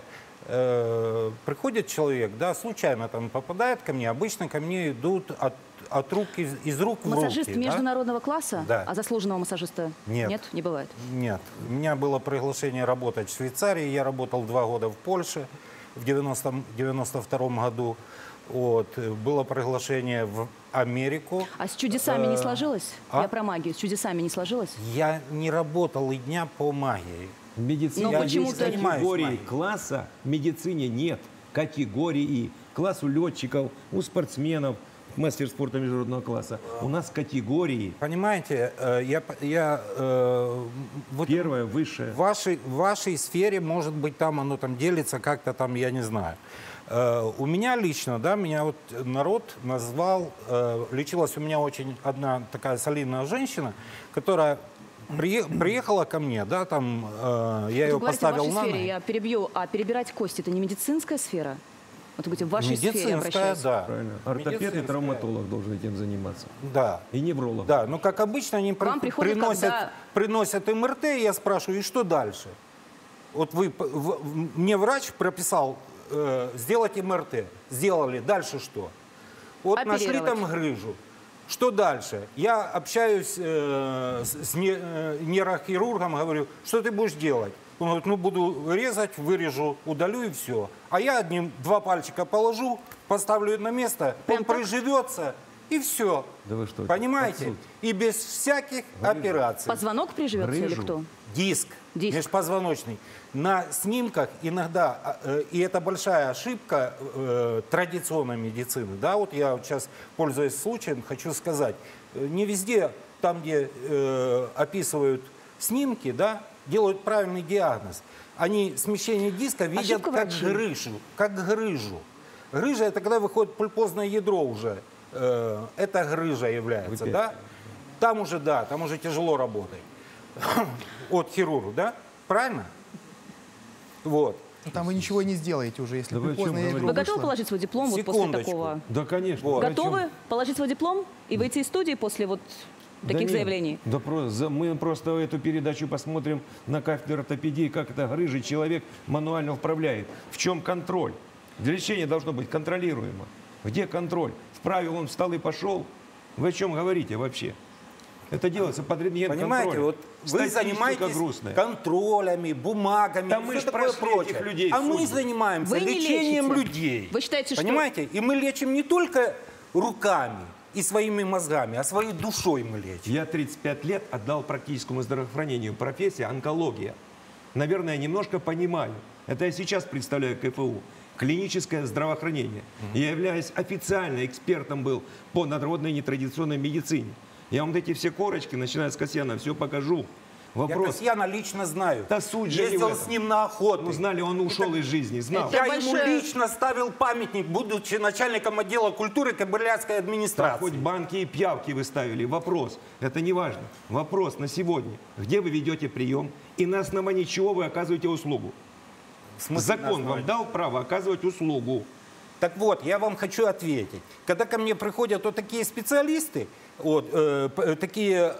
э, приходит человек, да, случайно там попадает ко мне, обычно ко мне идут от, от рук из, из рук в руки. Массажист да? международного класса? Да. А заслуженного массажиста Нет. нет? Не бывает? Нет. У меня было приглашение работать в Швейцарии. Я работал два года в Польше в девяностом, девяносто втором году. Вот. Было приглашение в Америку. А с чудесами не Э, сложилось? а? Я про магию. С чудесами не сложилось? Я не работал и дня по магии. В медицине Но есть почему-то- категории Занимаюсь класса, в медицине нет категории. Класс у летчиков, у спортсменов, мастер спорта международного класса. У нас категории. Понимаете, э, я, п- я э, вот Первое, высшее. в вашей, в вашей сфере, может быть, там оно там делится как-то там, я не знаю. Э, у меня лично, да, меня вот народ назвал, э, лечилась у меня очень одна такая солидная женщина, которая прие- приехала ко мне, да, там, э, я ее Вы говорите, поставил в вашей на сфере, ноги. я перебью, а перебирать кости – это не медицинская сфера? Вот вы говорите, в вашей сфере Медицинская, обращаюсь. да. Правильно. Ортопед и Медицинская. травматолог должен этим заниматься. Да. И невролог. Да, но как обычно они К вам при- приходят, приносят, когда- приносят эм эр тэ, и я спрашиваю, и что дальше? Вот вы, п- в- в- мне врач прописал э, сделать эм эр тэ, сделали, дальше что? Вот нашли Оперировать. там грыжу. Что дальше? Я общаюсь э, с, с не- э, нейрохирургом, говорю, что ты будешь делать? Он говорит, ну буду резать, вырежу, удалю и все. А я одним два пальчика положу, поставлю на место, Прям он так? приживется и все. Да вы что? Понимаете? Абсурд. И без всяких операций. Позвонок приживется или Грыжу. кто? Диск, Диск. межпозвоночный. На снимках иногда, э, и это большая ошибка э, традиционной медицины, да, вот я вот сейчас, пользуясь случаем, хочу сказать, э, не везде, там, где э, описывают снимки, да, делают правильный диагноз. Они смещение диска видят Ошибка как врачей. грыжу, как грыжу. Грыжа – это когда выходит пульпозное ядро уже, э, это грыжа является, Выпять. да. Там уже, да, там уже тяжело работать. От хирурга, да? Правильно? Вот. Ну, там вы ничего и не сделаете уже, если Да вы о чем поздно говорите? ядро Вы готовы вышло. положить свой диплом вот после Секундочку. такого? Да, конечно. Вот. Врачом- Готовы положить свой диплом и выйти из студии после вот Да таких нет. заявлений? Да просто, за- мы просто эту передачу посмотрим на кафедре ортопедии, как это грыжий человек мануально вправляет. В чем контроль? Для лечения должно быть контролируемо. Где контроль? Вправил, он встал и пошел. Вы о чем говорите вообще? Это делается под рентген Понимаете, контроля. вот вы Статистика занимаетесь грустная. контролями, бумагами, Да мы всё ж такое прошли прочее. этих людей А в мы судьбу. занимаемся Вы не лечением лечите. людей. Вы считаете, что- Понимаете? И мы лечим не только руками и своими мозгами, а своей душой мы лечим. Я тридцать пять лет отдал практическому здравоохранению. Профессия онкология. Наверное, немножко понимаю. Это я сейчас представляю ка эф у. Клиническое здравоохранение. Я являюсь официально экспертом был по народной нетрадиционной медицине. Я вам вот эти все корочки, начиная с Касьяна, все покажу. Я Вопрос. Касьяна лично знаю. Да суть же не в Ездил этом. с ним на охоту. Ну, знали, он ушел из жизни, знал. Это Я большое- ему лично ставил памятник, будучи начальником отдела культуры Кобыляцкой Да, администрации. хоть банки и пьявки вы ставили. Вопрос. Это не важно. Вопрос на сегодня. Где вы ведете прием и на основании чего вы оказываете услугу? В смысле, на Закон вам основании? дал право оказывать услугу. Так вот, я вам хочу ответить. Когда ко мне приходят вот такие специалисты, вот, э, п- такие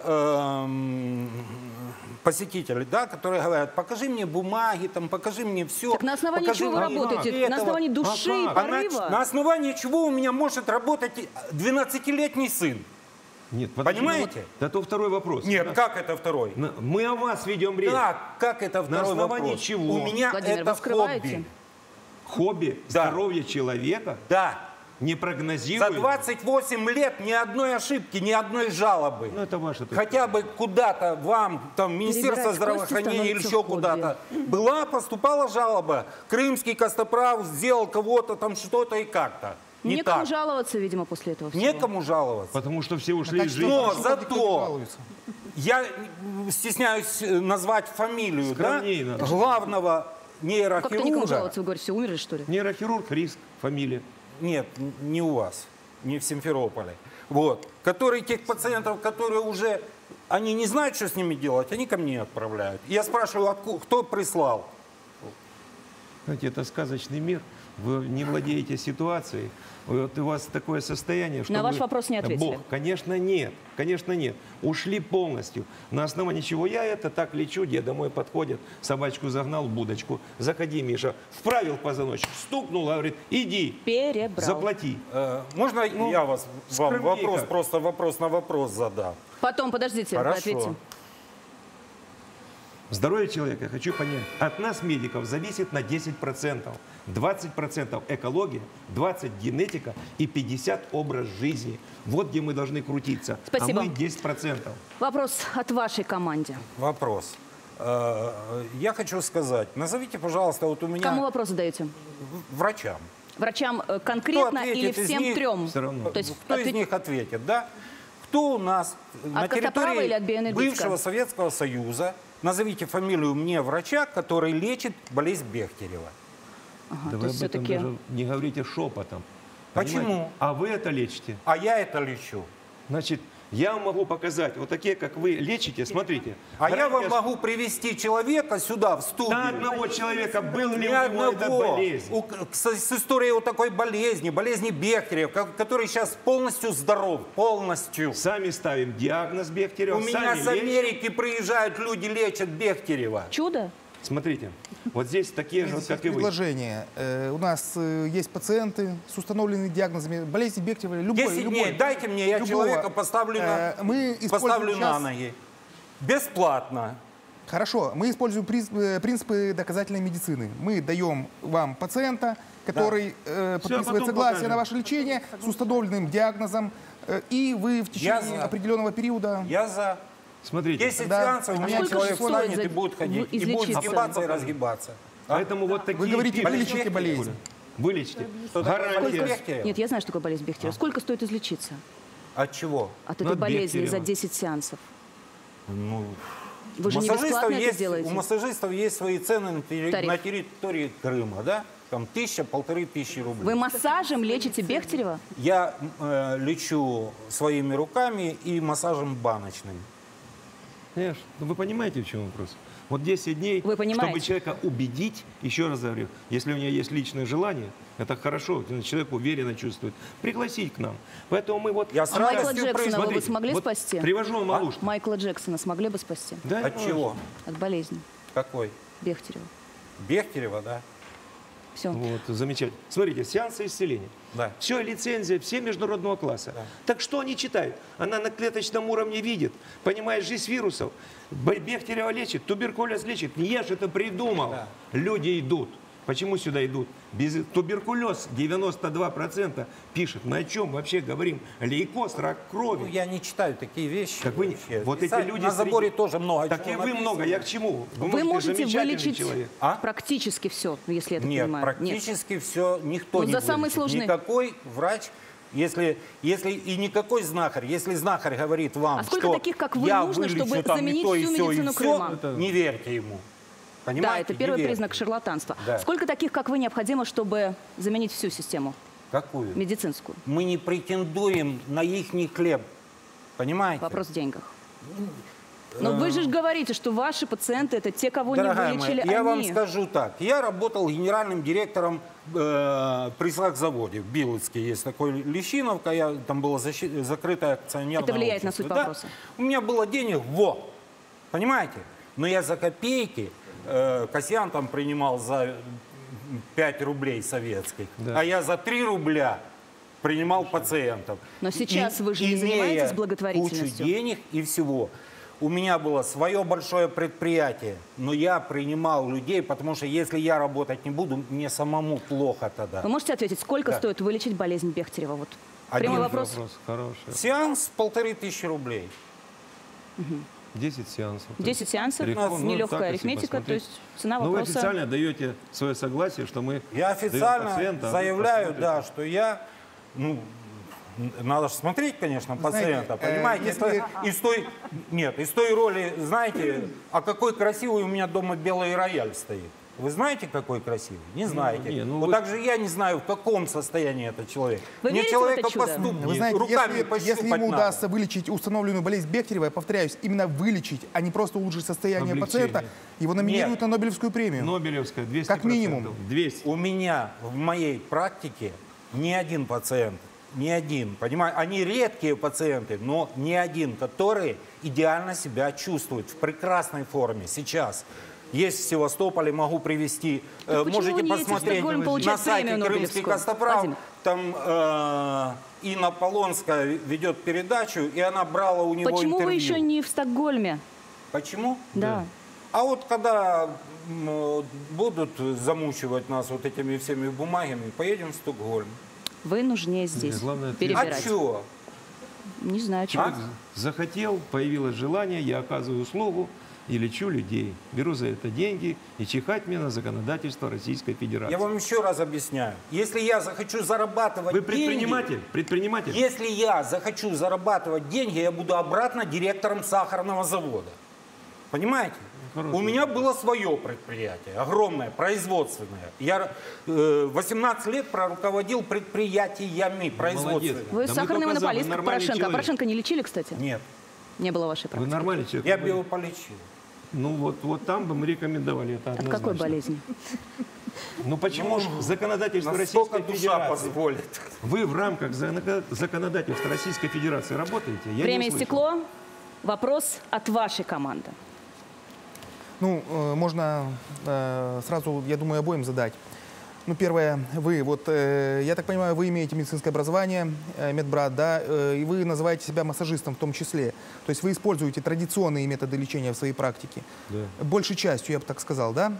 эм, посетители, да, которые говорят, покажи мне бумаги, там, покажи мне все. Так на основании покажи чего вы мне работаете? этого». На основании души и А как? А на, порыва? на основании чего у меня может работать двенадцатилетний сын? Нет, подожди, Понимаете? ну вот это второй вопрос. Нет, Да. как это второй? На- Мы о вас ведем речь. Как? Как это второй основании вопрос? чего? У меня Владимир, это вы скрываете? хобби. Хобби, Да. здоровье человека Да. не За прогнозируем. двадцать восемь лет ни одной ошибки, ни одной жалобы. Ну, это ваше. так Хотя бы куда-то вам, там, Министерство Перебирать здравоохранения или кости еще становится куда-то, была, поступала жалоба. Крымский Костоправ сделал кого-то там что-то и как-то. Не Некому так. жаловаться, видимо, после этого всего. Некому жаловаться. Потому что все ушли из жизни. Но Почему никто не зато жалуется? я стесняюсь э, назвать фамилию, да, Скромнее надо. главного Как-то некому нейрохирурга. жаловаться, вы говорите, все умерли, что ли? Нейрохирург, риск, фамилия. Нет, не у вас, не в Симферополе. Вот. Который тех пациентов, которые уже Они не знают, что с ними делать, они ко мне отправляют. Я спрашиваю, откуда, кто прислал? Знаете, это сказочный мир. Вы не владеете ситуацией. Вот у вас такое состояние, что На ваш вы- вопрос не ответили. Бог, конечно, нет. Конечно, нет. Ушли полностью. На основании чего я это так лечу, где домой подходят, собачку загнал в будочку. Заходи, Миша. Вправил позвоночник, стукнул, говорит, иди, Перебрал. заплати. Э, можно Ну, я вас, вам скромнее вопрос, как. просто вопрос на вопрос задам? Потом, подождите, вы Хорошо. ответите. Здоровье человека, хочу понять, от нас, медиков, зависит на десять процентов. двадцать процентов экология, двадцать процентов генетика и пятьдесят процентов образ жизни. Вот где мы должны крутиться. Спасибо. А мы десять процентов. Вопрос от вашей команде. Вопрос. Э, Я хочу сказать, назовите, пожалуйста, вот у меня... Кому вопрос задаете? Врачам. Врачам э, конкретно Кто или ответит из всем них? трем? Все равно. То есть Кто из ответ- них ответит, да? Кто у нас на Костоправа или от территории биоэнергетика? бывшего Советского Союза, назовите фамилию мне врача, который лечит болезнь Бехтерева? Ага, Да то вы есть об этом все-таки... даже не говорите шепотом. Почему? Понимаете? А вы это лечите. А я это лечу. Значит, я вам могу показать, вот такие, как вы лечите, смотрите. А я вам Гарантия, могу привести человека сюда, в студию. На одного человека был ли Ни у него эта одного. болезнь? У- с, с историей вот такой болезни, болезни Бехтерева, ко- который сейчас полностью здоров, полностью. Сами ставим диагноз Бехтерева, У меня сами с лечим. Америки приезжают люди, лечат Бехтерева. Чудо? Смотрите, вот здесь такие же, вот, как и вы. Предложение. Э, У нас э, есть пациенты с установленными диагнозами болезни Бехтерева. Любой, десять любой, дней, дайте мне, я любого. человека поставлю, на, Э, мы используем поставлю сейчас- на ноги. Бесплатно. Хорошо, мы используем приз- э, принципы доказательной медицины. Мы даем вам пациента, который э, подписывает потом согласие покажем. на ваше лечение с установленным диагнозом, э, и вы в Я течение за. определенного периода... Я за Смотрите, десять Да. сеансов, у А меня сколько человек стоит встанет за- и будет ходить. И будет излечиться? сгибаться и разгибаться. поэтому вот такие... Вы говорите, пишут. вы лечите болезнь. Вы лечите. Что такое болезнь Гарантия. Бехтерева? Нет, я знаю, что такое болезнь Бехтерева. Сколько стоит излечиться От чего? от Ну, этой от болезни Бехтерева. за десять сеансов? Ну, Вы же у не массажистов бесплатно это есть, делаете? У массажистов есть свои цены на, терри- Тариф. на территории Крыма, да? Там тысяча, полторы тысячи рублей. Вы массажем лечите Бехтерева? Я э, лечу своими руками и массажем баночным. Конечно. Ну, вы понимаете, в чем вопрос? Вот десять дней, Вы понимаете? чтобы человека убедить, еще раз говорю, если у него есть личное желание, это хорошо, человек уверенно чувствует, пригласить к нам. Поэтому мы вот... Я с А Майкла радостью Джексона вы бы Смотрите, смогли вот спасти? Привожу вам малуш. Майкла Джексона смогли бы спасти Да, От чего? от болезни Какой? Бехтерева? Бехтерева, да? Все. Вот, замечательно. Смотрите, сеансы исцеления. Да. Все, лицензия, все международного класса. Так что они читают? Она на клеточном уровне видит, понимает жизнь вирусов. Б- Бехтерева лечит, туберкулез лечит. Не я же это придумал. Да. Люди идут. Почему сюда идут? Без... Туберкулез девяносто два процента пишет. Мы о чем вообще говорим? Лейкоз, рак Ну, крови. я не читаю такие вещи. Так вы не- вообще. вот Писать эти люди на заборе среди- тоже много Так и чего вы написано. много. Я к чему? Вы можете замечательный вылечить человек. А? практически все, если я так Нет, понимаю. практически все никто Ну, не за самые вылечит. сложные. Никакой врач, если, если и никакой знахарь, если знахарь говорит вам, А сколько что таких, как вы, я нужно, вылечу чтобы там и заменить то, и всю сё, и медицину всё, Крыма? Это- не верьте ему. Понимаете? Да, это первый Не верьте. признак шарлатанства. Да. Сколько таких, как вы, необходимо, чтобы заменить всю систему Какую? медицинскую? Мы не претендуем на ихний хлеб. Понимаете? Вопрос в деньгах. Но вы же говорите, что ваши пациенты это те, кого Дорогая не вылечили моя, я они. вам скажу так. Я работал генеральным директором э, при заводе в Билыцке. Есть такой Лещиновка, я, там было защи- закрытое акционерное Это влияет на общество. суть Да. вопроса. У меня было денег, во, понимаете? Но я за копейки, э, Касьян там принимал за пять рублей советских, Да. а я за три рубля принимал пациентов. Но сейчас вы же не имея занимаетесь благотворительностью. кучу денег и всего. У меня было свое большое предприятие, но я принимал людей, потому что если я работать не буду, мне самому плохо тогда. Вы можете ответить, сколько Да. стоит вылечить болезнь Бехтерева? Вот. Один Прямой вопрос. Вопрос хороший. Сеанс полторы тысячи рублей. десять сеансов. десять сеансов, Легко, ну, нелегкая так, если арифметика, то посмотреть. есть цена Но вы вопроса. официально даете свое согласие, что мы Я даем официально пациента, а вы заявляю, посмотрите. да, что я, ну, н- надо же смотреть, конечно, пациента, Знаете, э, понимаете? если- Если из той, нет, из той роли, знаете, а какой красивый у меня дома белый рояль стоит. Вы знаете, какой красивый? Не знаете. не, ну вот вы- так же я не знаю, в каком состоянии этот человек. Вы Мне верите в это человека чудо? поступки Вы знаете, руками если, пощупать если ему надо. удастся вылечить установленную болезнь Бехтерева, я повторяюсь, именно вылечить, а не просто улучшить состояние Облегчение. пациента, его номинируют Нет. на Нобелевскую премию. Нобелевская, двести Как минимум. двести. У меня в моей практике ни один пациент, ни один, понимаете, они редкие пациенты, но ни один, который идеально себя чувствует в прекрасной форме сейчас. Есть в Севастополе, могу привести. Так Э, почему Можете вы не едете в посмотреть Стокгольм на получать сайте премию Крымский Нобелевскую? Костоправ. Владимир. Там э, Инна Полонская ведет передачу, и она брала у него Почему интервью. вы еще не в Стокгольме? Почему? Да. А вот когда м, будут замучивать нас вот этими всеми бумагами, поедем в Стокгольм. Вы нужнее здесь. Главное, перебирать. А чего? Не знаю, чего. Человек захотел, появилось желание, я оказываю услугу и лечу людей. Беру за это деньги и чихать мне на законодательство Российской Федерации. Я вам еще раз объясняю. Если я захочу зарабатывать Вы деньги... предприниматель? Предприниматель? Если я захочу зарабатывать деньги, я буду обратно директором сахарного завода. Понимаете? Хорошо. У меня было свое предприятие, огромное, производственное. Я э, восемнадцать лет проруководил предприятиями производственными. Вы Да мы сахарный только за, вы монополист, как нормальный Порошенко. А человек. Порошенко не лечили, кстати? Нет, Не было вашей Вы практики. нормальный человек? я бы его полечил. Ну вот, вот там бы мы рекомендовали это От однозначно. какой болезни? Ну почему же законодательство Насколько Российской душа Федерации? позволит. Вы в рамках зана- законодательства Российской Федерации работаете? Я не Время услышал. истекло. Вопрос от вашей команды. Ну, э, можно э, сразу, я думаю, обоим задать. Ну, первое, вы, вот, э, я так понимаю, вы имеете медицинское образование, э, медбрат, да, э, и вы называете себя массажистом в том числе. То есть вы используете традиционные методы лечения в своей практике. Да. Большей частью, я бы так сказал, да?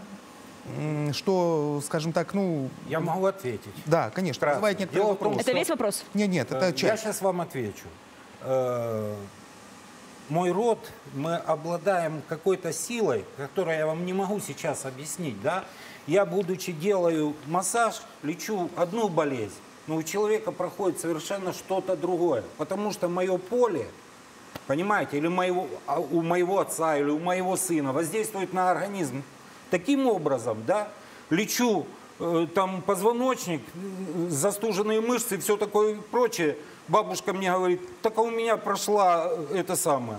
М, Что, скажем так, ну... Я могу ответить. Да, конечно, Вкратце. вызывает некоторые Дело в том, вопросы. Это весь вопрос? Нет, нет, это Э, Я часть. сейчас вам отвечу. Э, Мой род, мы обладаем какой-то силой, которую я вам не могу сейчас объяснить, да? Я, будучи делаю массаж, лечу одну болезнь, но у человека проходит совершенно что-то другое. Потому что мое поле, понимаете, или моего, а у моего отца, или у моего сына воздействует на организм таким образом, да? Лечу э, там позвоночник, э, застуженные мышцы, все такое прочее. Бабушка мне говорит, так а у меня прошла это самое,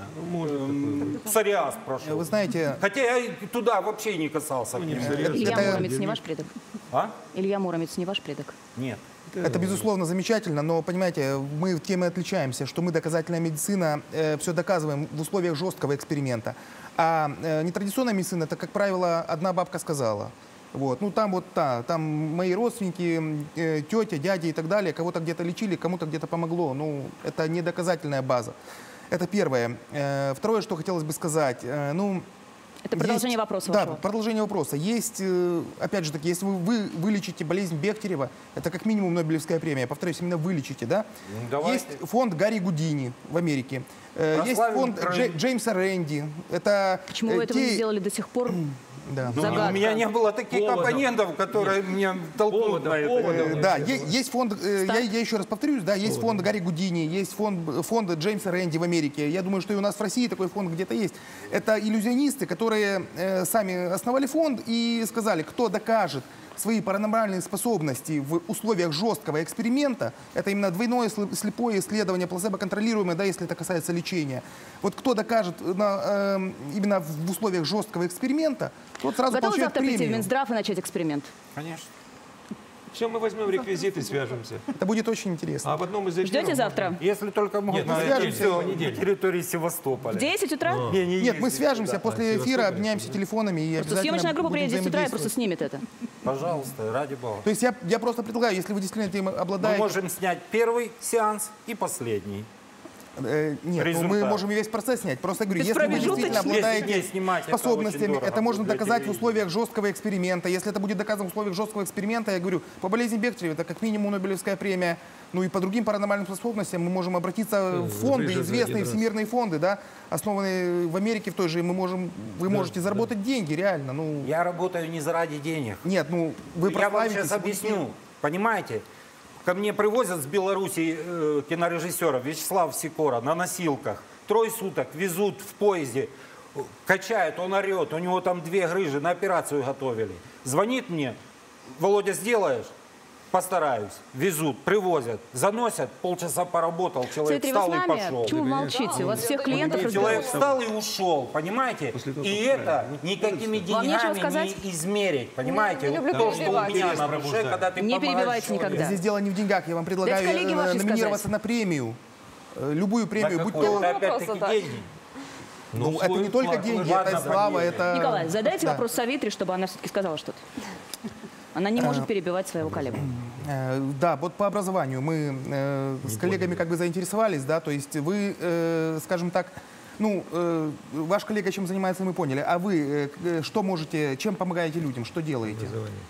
эм, псориаз прошел. Вы знаете, Хотя я и туда вообще не касался. к нему. Илья Это- Муромец не ваш предок? А? Илья Муромец не ваш предок? Нет. это, безусловно, замечательно, но, понимаете, мы тем и отличаемся, что мы, доказательная медицина, все доказываем в условиях жесткого эксперимента. А э, нетрадиционная медицина, это, как правило, одна бабка сказала. Вот. Ну, там вот, да, там мои родственники, э, тетя, дядя и так далее, кого-то где-то лечили, кому-то где-то помогло. Ну, это не доказательная база. Это первое. Э, второе, что хотелось бы сказать, э, ну... Это продолжение есть- вопроса Да, вашего. продолжение вопроса. Есть, э, опять же таки, если вы, вы вылечите болезнь Бехтерева, это как минимум Нобелевская премия. Я повторюсь, именно вылечите, да? Ну, давайте. Есть фонд Гарри Гудини в Америке. Э, Есть Прославим фонд Крым. Дже- Джеймса Рэнди. Это Почему э, вы этого те- не сделали до сих пор? Да. Ну, Загадка. у меня не было таких Поводов. оппонентов, которые меня толкнут Поводов, на это. поводов. Э, Да, е- есть фонд, э, я, я еще раз повторюсь, да, есть фонд Гарри Гудини, есть фонд, фонд Джеймса Рэнди в Америке. Я думаю, что и у нас в России такой фонд где-то есть. Это иллюзионисты, которые э, сами основали фонд и сказали, кто докажет свои паранормальные способности в условиях жесткого эксперимента, это именно двойное слеп- слепое исследование, плацебо-контролируемое, да, если это касается лечения. Вот кто докажет на, э, именно в условиях жесткого эксперимента, тот сразу Готовы получает завтра прийти в премию. Минздрав и начать эксперимент? Конечно. Все, мы возьмем реквизиты, свяжемся. Это будет очень интересно. А в одном из эфиров Ждете можно- завтра? Если только можно. Нет, мы это свяжемся всё в понедельник. на территории Севастополя. В десять утра? Не, не Нет, мы ездить свяжемся туда. после эфира, Севастополь, обменяемся телефонами и Просто обязательно съемочная группа будем приедет в десять утра и просто взаимодействовать. снимет это. Пожалуйста, ради бога. То есть я, я просто предлагаю, если вы действительно этим Мы обладаете... можем снять первый сеанс и последний. Э, нет, ну, мы результат. можем и весь процесс снять. Просто говорю, То есть если вы промежуточный? действительно обладаете Если не снимать, это способностями, очень это, дорого можно будет для доказать в телевидения. условиях жесткого эксперимента. Если это будет доказано в условиях жесткого эксперимента, я говорю, по болезни Бехтерева это как минимум Нобелевская премия. Ну и по другим паранормальным способностям мы можем обратиться в фонды, выше за известные один раз. всемирные фонды, да, основанные в Америке в той же, мы можем, вы можете заработать деньги, реально. Ну, Я работаю не заради денег. нет, ну вы Я вам прославитесь. сейчас объясню. Понимаете? Ко мне привозят с Беларуси э, кинорежиссера Вячеслав Сикора на носилках. Трое суток везут в поезде, качают, он орет, у него там две грыжи, на операцию готовили. Звонит мне, Володя, сделаешь? Постараюсь. Везут, привозят, заносят, полчаса поработал, человек Смотри, вы встал с и нами? пошел. Почему вы молчите? У вас всех клиентов Человек разбираются. встал и ушел, понимаете? И это никакими Вам нечего деньгами сказать? не измерить, понимаете? Не Вот люблю то, что у перебивать. меня на душе, когда ты Не помогаешь перебивайте человеку. никогда. Здесь дело не в деньгах. Я вам предлагаю Дайте коллеге э, вашей номинироваться сказать. на премию. Э, Любую премию, Да будь какой? то... Это Вопрос опять-таки задать. деньги. Ну, это не только деньги, Ладно, это и слава, поверь. это... Николай, задайте Да. вопрос Савитре, чтобы она все-таки сказала что-то. Она не может перебивать своего коллегу. Э, Да, вот по образованию мы э, с коллегами как бы заинтересовались, да, то есть вы, э, скажем так, ну, э, ваш коллега чем занимается, мы поняли, а вы э, к- э, что можете, чем помогаете людям, что делаете?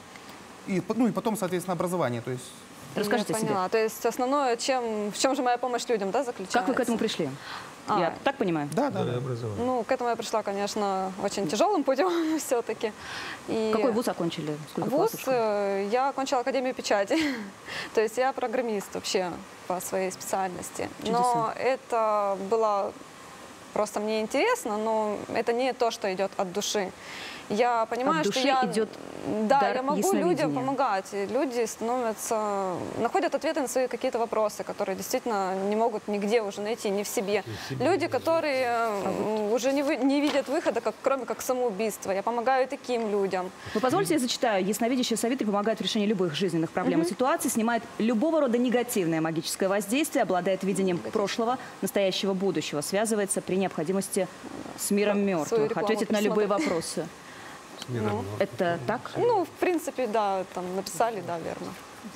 И, по- ну и потом, соответственно, образование, то есть... Расскажите Я о себе. поняла. То есть основное, чем, в чем же моя помощь людям, да, заключается? Как вы к этому пришли? А. Я так понимаю? Да, да. Ну, к этому я пришла, конечно, очень тяжелым путем все-таки. И Какой вуз окончили? Сколько вуз классов школы? э, я окончила Академию печати. То есть я программист вообще по своей специальности. Но это было просто мне интересно, но это не то, что идет от души. Я понимаю, От что души я, идет да, дар я могу ясновидения. людям помогать. И люди становятся, находят ответы на свои какие-то вопросы, которые действительно не могут нигде уже найти, не в себе. Люди, которые м, уже не, вы- не видят выхода, как, кроме как самоубийства. Я помогаю и таким людям. Вы позвольте, я зачитаю. Ясновидящие Савитри помогают в решении любых жизненных проблем и ситуаций, снимает любого рода негативное магическое воздействие, обладает видением прошлого, настоящего, будущего, связывается при необходимости с миром свою мертвых, рекламу ответит на любые пересмотрим. вопросы. Ну, Это так? ну, в принципе, да, там написали, да, верно.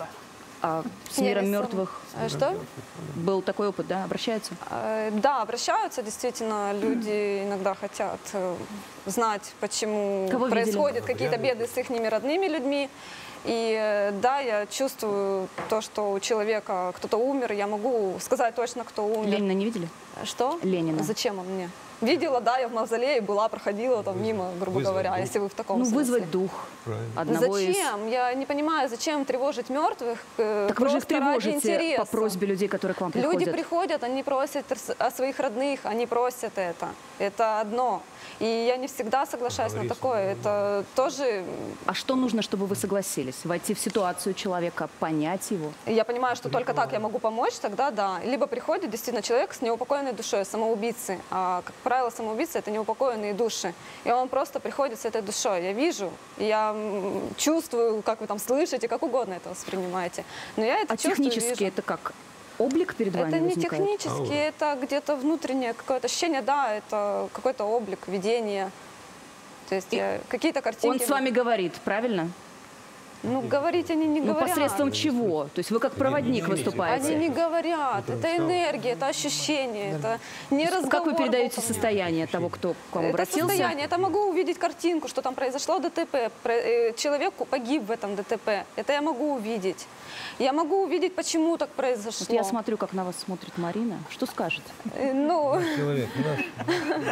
А с Я миром не сам- мертвых А Что? был такой опыт, да? Обращаются? Э, Да, обращаются, действительно, люди иногда хотят э, знать, почему Кого видели? происходят какие-то беды с их родными людьми. И э, да, я чувствую то, что у человека кто-то умер, я могу сказать точно, кто умер. Ленина не видели? Что? Ленина. Зачем он мне? Видела, да, я в мавзолее была, проходила там мимо, грубо говоря, если вы в таком Ну, смысле. вызвать дух одного из... Зачем? Я не понимаю, зачем тревожить мертвых. э, Так вы же их просто ради тревожите по интереса. просьбе людей, которые к вам приходят. Люди приходят, они просят рс- о своих родных, они просят это. Это одно. И я не всегда соглашаюсь на такое. Это тоже... А что нужно, чтобы вы согласились? Войти в ситуацию человека, понять его? Я понимаю, что только так я могу помочь, тогда да. Либо приходит действительно человек с неупокоенной душой, самоубийцы. А, как правило, самоубийцы — это неупокоенные души. И он просто приходит с этой душой. Я вижу, я м, чувствую, как вы там слышите, как угодно это воспринимаете. Но я это А чувствую, технически вижу. это как? Облик перед вами Это не возникает? технически, это где-то внутреннее какое-то ощущение, да, это какой-то облик, видение. То есть я- какие-то картинки. Он с вами говорит, правильно? Ну, говорить они не Ну, говорят. посредством чего? То есть вы как проводник выступаете? Они не говорят. Это энергия, это ощущение, это не разговор. Как вы передаете боком. состояние того, кто к вам Это обратился? состояние. Это могу увидеть картинку, что там произошло ДТП, про- э, человек погиб в этом ДТП. Это я могу увидеть. Я могу увидеть, почему так произошло. Вот я смотрю, как на вас смотрит Марина. Что скажете? Э, Ну, Человек, наш.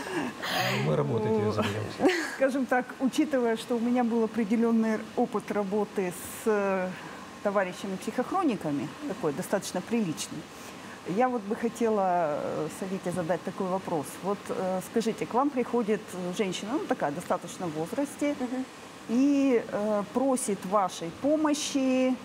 Мы работать не занимаемся. Скажем так, учитывая, что у меня был определенный опыт работы с э, товарищами-психохрониками, такой достаточно приличный, я вот бы хотела э, Савите задать такой вопрос. Вот э, скажите, к вам приходит женщина, ну такая достаточно в возрасте, и э, просит вашей помощи,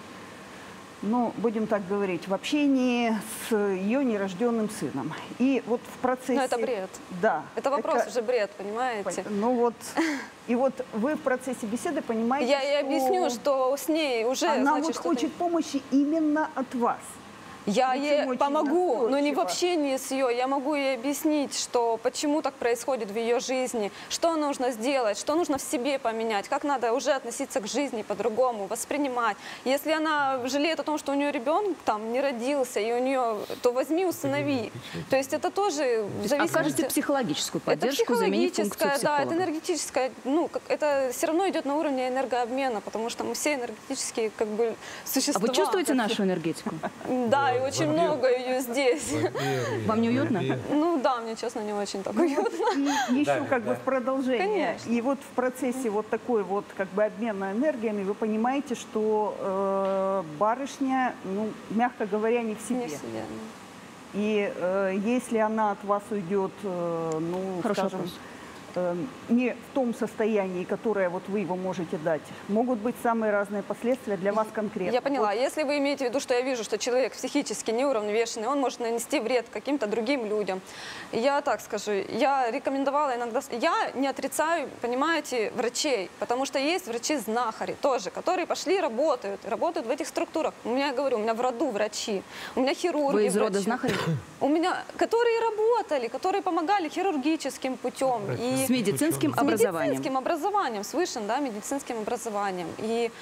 ну, будем так говорить, в общении с ее нерожденным сыном. И вот в процессе... ну это бред. Да. Это вопрос уже бред, понимаете? Ну вот, и вот вы в процессе беседы понимаете, Я ей что объясню, что с ней уже, она значит, вот что-то- хочет помощи именно от вас. Я Причем ей очень помогу, но не в настойчиво. общении с ее. Я могу ей объяснить, что почему так происходит в ее жизни, что нужно сделать, что нужно в себе поменять, как надо уже относиться к жизни по-другому, воспринимать. Если она жалеет о том, что у нее ребенок там не родился, и у нее, то возьми, усынови. То есть это тоже То в есть зависимости... окажете психологическую Это поддержку, заменив функцию психологическая, да, это психолога. энергетическая, ну, как, это все равно идет на уровне энергообмена, потому что мы все энергетические как бы А существа. вы чувствуете нашу энергетику? Да, и очень много ее здесь. Вам неуютно? Ну да, мне, честно, не очень так уютно. И еще Да, как бы да. в продолжение. Конечно. И вот в процессе вот такой вот как бы обмена энергиями вы понимаете, что э, барышня, ну, мягко говоря, не в себе. Не в себе. И э, если она от вас уйдет, э, ну, Хороший скажем, вопрос. э, не в том состоянии, которое вот вы его можете дать, могут быть самые разные последствия для вас конкретно. Я поняла. Вот. Если вы имеете в виду, что я вижу, что человек психически неуравновешенный, он может нанести вред каким-то другим людям. Я так скажу, я рекомендовала иногда... Я не отрицаю, понимаете, врачей, потому что есть врачи-знахари тоже, которые пошли, работают, работают в этих структурах. У меня, я говорю, у меня в роду врачи, у меня хирурги. Вы из рода врачи. знахарей? У меня, которые работали, которые помогали хирургическим путем. И с медицинским с образованием. медицинским образованием, с высшим, да, медицинским образованием. И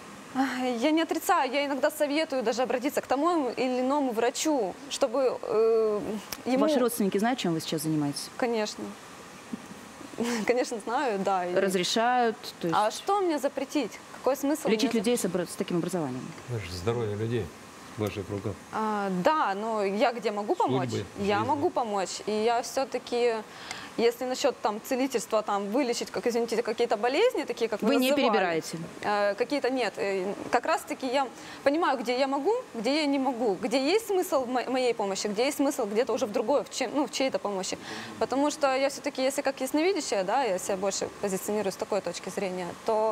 я не отрицаю, я иногда советую даже обратиться к тому или иному врачу, чтобы э, ему... Ваши родственники знают, чем вы сейчас занимаетесь? Конечно. Конечно, знаю, да. Разрешают? То есть... А что мне запретить? Какой смысл? Лечить мне... людей с, с таким образованием? Это же здоровье людей в ваших руках. А, да, но я где могу помочь? Судьбы, я жизни. могу помочь. И я все-таки, если насчет там целительства, там вылечить, как, извините, какие-то болезни, такие, как вы Вы не называли, перебираете? э, какие-то нет. Э, как раз-таки я понимаю, где я могу, где я не могу, где есть смысл в мо- моей помощи, где есть смысл где-то уже в другой, в, чем, ну, в чьей-то помощи. Потому что я все-таки, если как ясновидящая, да, я себя больше позиционирую с такой точки зрения, то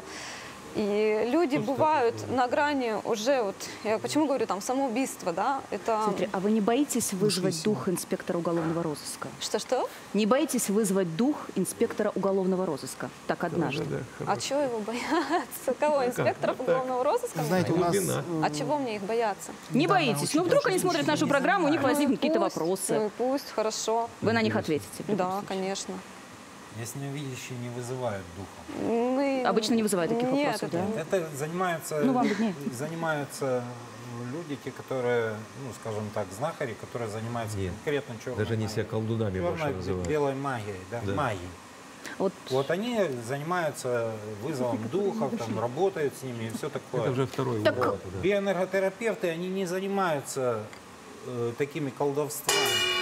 и люди бывают на грани уже, вот, я почему говорю, там, самоубийство, да, это... Смотри, а вы не боитесь вызвать дух инспектора уголовного розыска? Что-что? Не боитесь вызвать дух инспектора уголовного розыска? Так однажды. Тоже, да, А чего его бояться? Кого? Инспекторов Ну, так. уголовного розыска? Знаете, у нас... А чего мне их бояться? Не Да, боитесь? очень Ну, вдруг даже они смотрят очень нашу не программу, у них знаю. возникнут какие-то Пусть, вопросы. Ну, пусть, хорошо. Вы на них ответите? в любом Да, случае. конечно. Ясновидящие не вызывают духа. Мы... Обычно не вызывают таких Нет, вопросов, это- да? Это занимаются, Ну, вам виднее. занимаются люди, те, которые, ну, скажем так, знахари, которые занимаются Нет. конкретно черной Даже они магией. себя колдунами больше Черной, называют. белой магией, да, Да. магией. Вот. Вот они занимаются вызовом духов, там, работают с ними и все такое. Это уже второй Так- уровень. да. Биоэнерготерапевты, они не занимаются э, такими колдовствами.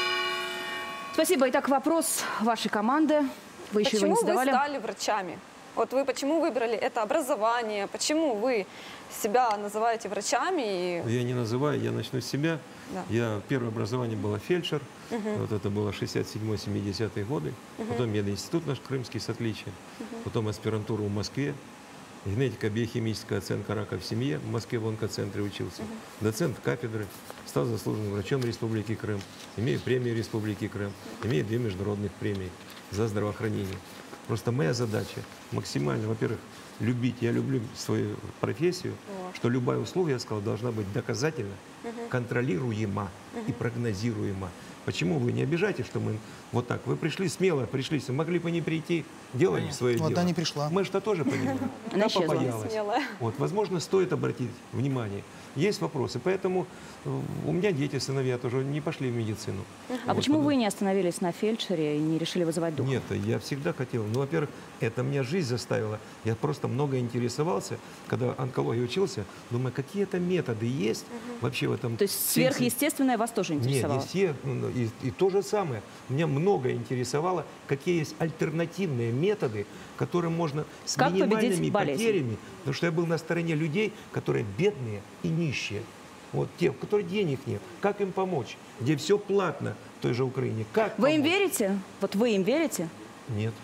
Спасибо. Итак, вопрос вашей команды. Вы еще его Почему не вы задавали. стали врачами? Вот вы почему выбрали это образование? Почему вы себя называете врачами? И... Я не называю, я начну с себя. Да. Я, первое образование было фельдшер. Мгм. Вот это было шестьдесят седьмой — семидесятые годы. Мгм. Потом мединститут наш крымский с отличием. Мгм. Потом аспирантуру в Москве. Генетика, биохимическая оценка рака в семье. В Москве в онкоцентре учился. Мгм. Доцент кафедры. Стал заслуженным врачом Республики Крым. Имею премию Республики Крым. Имею две международных премии за здравоохранение. Просто моя задача максимально, во-первых, любить. Я люблю свою профессию, Вот. что любая услуга, я сказал, должна быть доказательна, Мгм. контролируема и Мгм. прогнозируема. Почему вы не обижаете, что мы вот так? Вы пришли смело, пришли, могли бы не прийти, делали свое Вот дело. она не пришла. Мы что тоже понимаем. Она Она исчезла. побоялась. Смелая. Вот, возможно, стоит обратить внимание. Есть вопросы, поэтому э, у меня дети, сыновья тоже не пошли в медицину. А Вот, почему потому- вы не остановились на фельдшере и не решили вызывать духа? Нет, я всегда хотел. Ну, во-первых, это меня жизнь заставила. Я просто много интересовался, когда онкологией учился. Думаю, какие то методы есть вообще в этом. То есть сверхъестественное вас тоже интересовало? Нет, есть е- ну, и, и то же самое. Меня много интересовало, какие есть альтернативные методы, которым можно с Как победить минимальными болезнь? потерями. Потому что я был на стороне людей, которые бедные и нищие. Вот те, у которых денег нет. Как им помочь? Где все платно в той же Украине. Как Вы им помочь? верите? Вот вы им верите? Нет.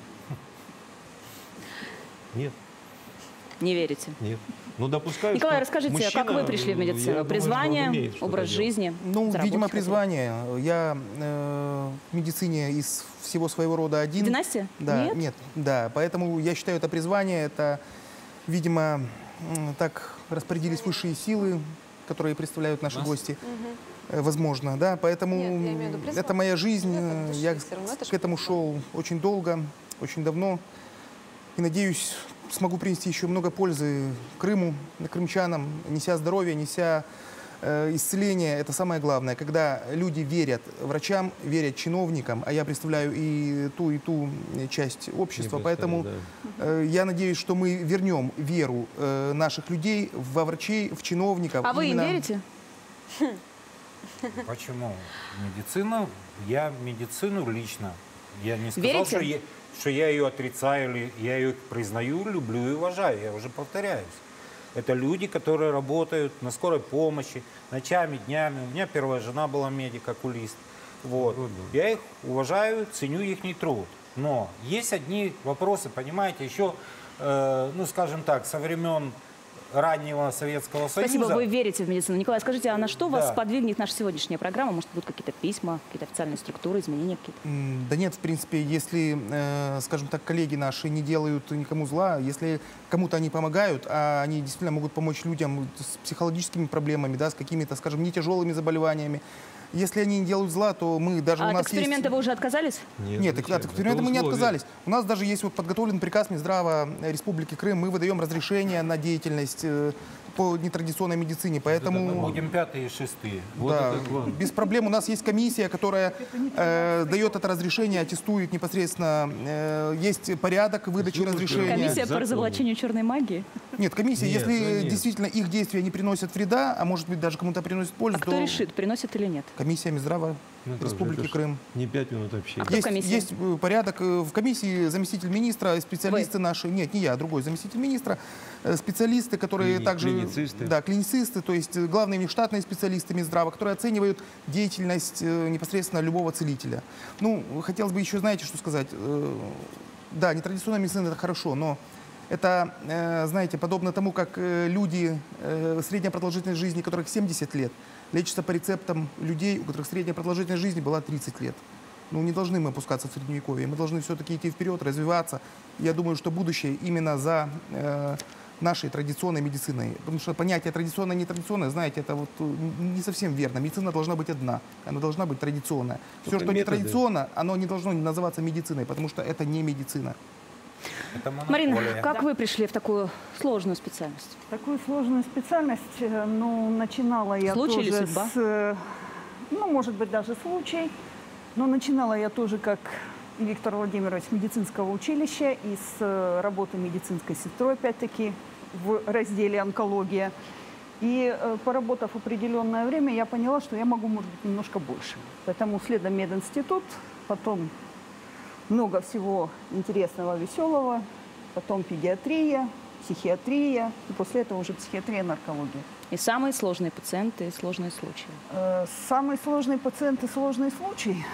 Нет, Не верите? нет. Ну, допускаю, Николай, что расскажите, мужчина, как вы пришли в я медицину? думаю, Призвание, что он умеет что-то образ делать. жизни? Ну, заработать видимо, хотел? призвание. Я э, в медицине из всего своего рода один. Династия? Да, Нет? нет, да. Поэтому я считаю, это призвание. Это, видимо, м, так распорядились высшие силы, которые представляют наши Нас? гости. Э, Возможно, да. Поэтому Нет, я имею в виду призвание. это моя жизнь. Нет, это души Я всё равно, это ж к этому шел очень долго, очень давно. И надеюсь, смогу принести еще много пользы Крыму, крымчанам, неся здоровье, неся э, исцеление. Это самое главное. Когда люди верят врачам, верят чиновникам, а я представляю и ту, и ту часть общества, Не поэтому представляю, э, я надеюсь, что мы вернем веру э, наших людей во врачей, в чиновников. А вы им Именно- верите? Почему? Медицину, я медицину лично, я не сказал, Верите? что я, что я ее отрицаю, или я ее признаю, люблю и уважаю, я уже повторяюсь. Это люди, которые работают на скорой помощи, ночами, днями. У меня первая жена была медик, окулист. Вот. Я их уважаю, ценю их труд. Но есть одни вопросы, понимаете, еще, э, ну, скажем так, со времен раннего Советского Союза. Спасибо, вы верите в медицину. Николай, скажите, а на что вас Да. сподвигнет наша сегодняшняя программа? Может, будут какие-то письма, какие-то официальные структуры, изменения какие-то? М, Да нет, в принципе, если, э, скажем так, коллеги наши не делают никому зла, если кому-то они помогают, а они действительно могут помочь людям с психологическими проблемами, да, с какими-то, скажем, не тяжелыми заболеваниями, если они не делают зла, то мы даже А у от нас эксперимента есть... вы уже отказались? Нет, так- от эксперимента мы не отказались. У нас даже есть вот подготовлен приказ Минздрава Республики Крым. Мы выдаем разрешение на деятельность э, по нетрадиционной медицине, поэтому... Будем пятые и шестые. Да, без проблем. У нас есть комиссия, которая э, дает это разрешение, аттестует непосредственно. Э, есть порядок выдачи разрешения. Комиссия по разоблачению черной магии? Нет, комиссия, Нет, если ну нет. действительно их действия не приносят вреда, а может быть даже кому-то приносят пользу, А кто то решит, приносит или нет? комиссия Минздрава Ну, это Республики уже Крым. Не пять минут общения. А кто в Есть, комиссии? есть э, порядок. э, В комиссии заместитель министра, специалисты наши, нет, не я, а другой заместитель министра, э, специалисты, которые Клини- также... клиницисты. Да, клиницисты, то есть э, главные внештатные специалисты Минздрава, которые оценивают деятельность э, непосредственно любого целителя. Ну, хотелось бы еще, знаете, что сказать. Э, Да, нетрадиционная медицина — это хорошо, но это, э, знаете, подобно тому, как э, люди, э, средняя продолжительность жизни которых семьдесят лет, лечатся по рецептам людей, у которых средняя продолжительность жизни была тридцать лет. Ну, не должны мы опускаться в средневековье, мы должны все-таки идти вперед, развиваться. Я думаю, что будущее именно за э, нашей традиционной медициной. Потому что понятие традиционное и нетрадиционное, знаете, это вот э, не совсем верно. Медицина должна быть одна, она должна быть традиционная. Все, Только что не методы. традиционно, оно не должно называться медициной, потому что это не медицина. Марина, как вы пришли в такую сложную специальность? Такую сложную специальность, э, ну, начинала я Случай или тоже судьба? с, э, ну, может быть, даже случай, но начинала я тоже, как и Виктор Владимирович, с медицинского училища и с э, работы медицинской сестрой, опять-таки, в разделе онкология. И э, поработав определенное время, я поняла, что я могу, может быть, немножко больше. Поэтому следом мединститут, потом много всего интересного, веселого, потом педиатрия, психиатрия, и после этого уже психиатрия, наркология. И самые сложные пациенты, и сложные случаи? Э, Самый сложный пациент и сложный случай?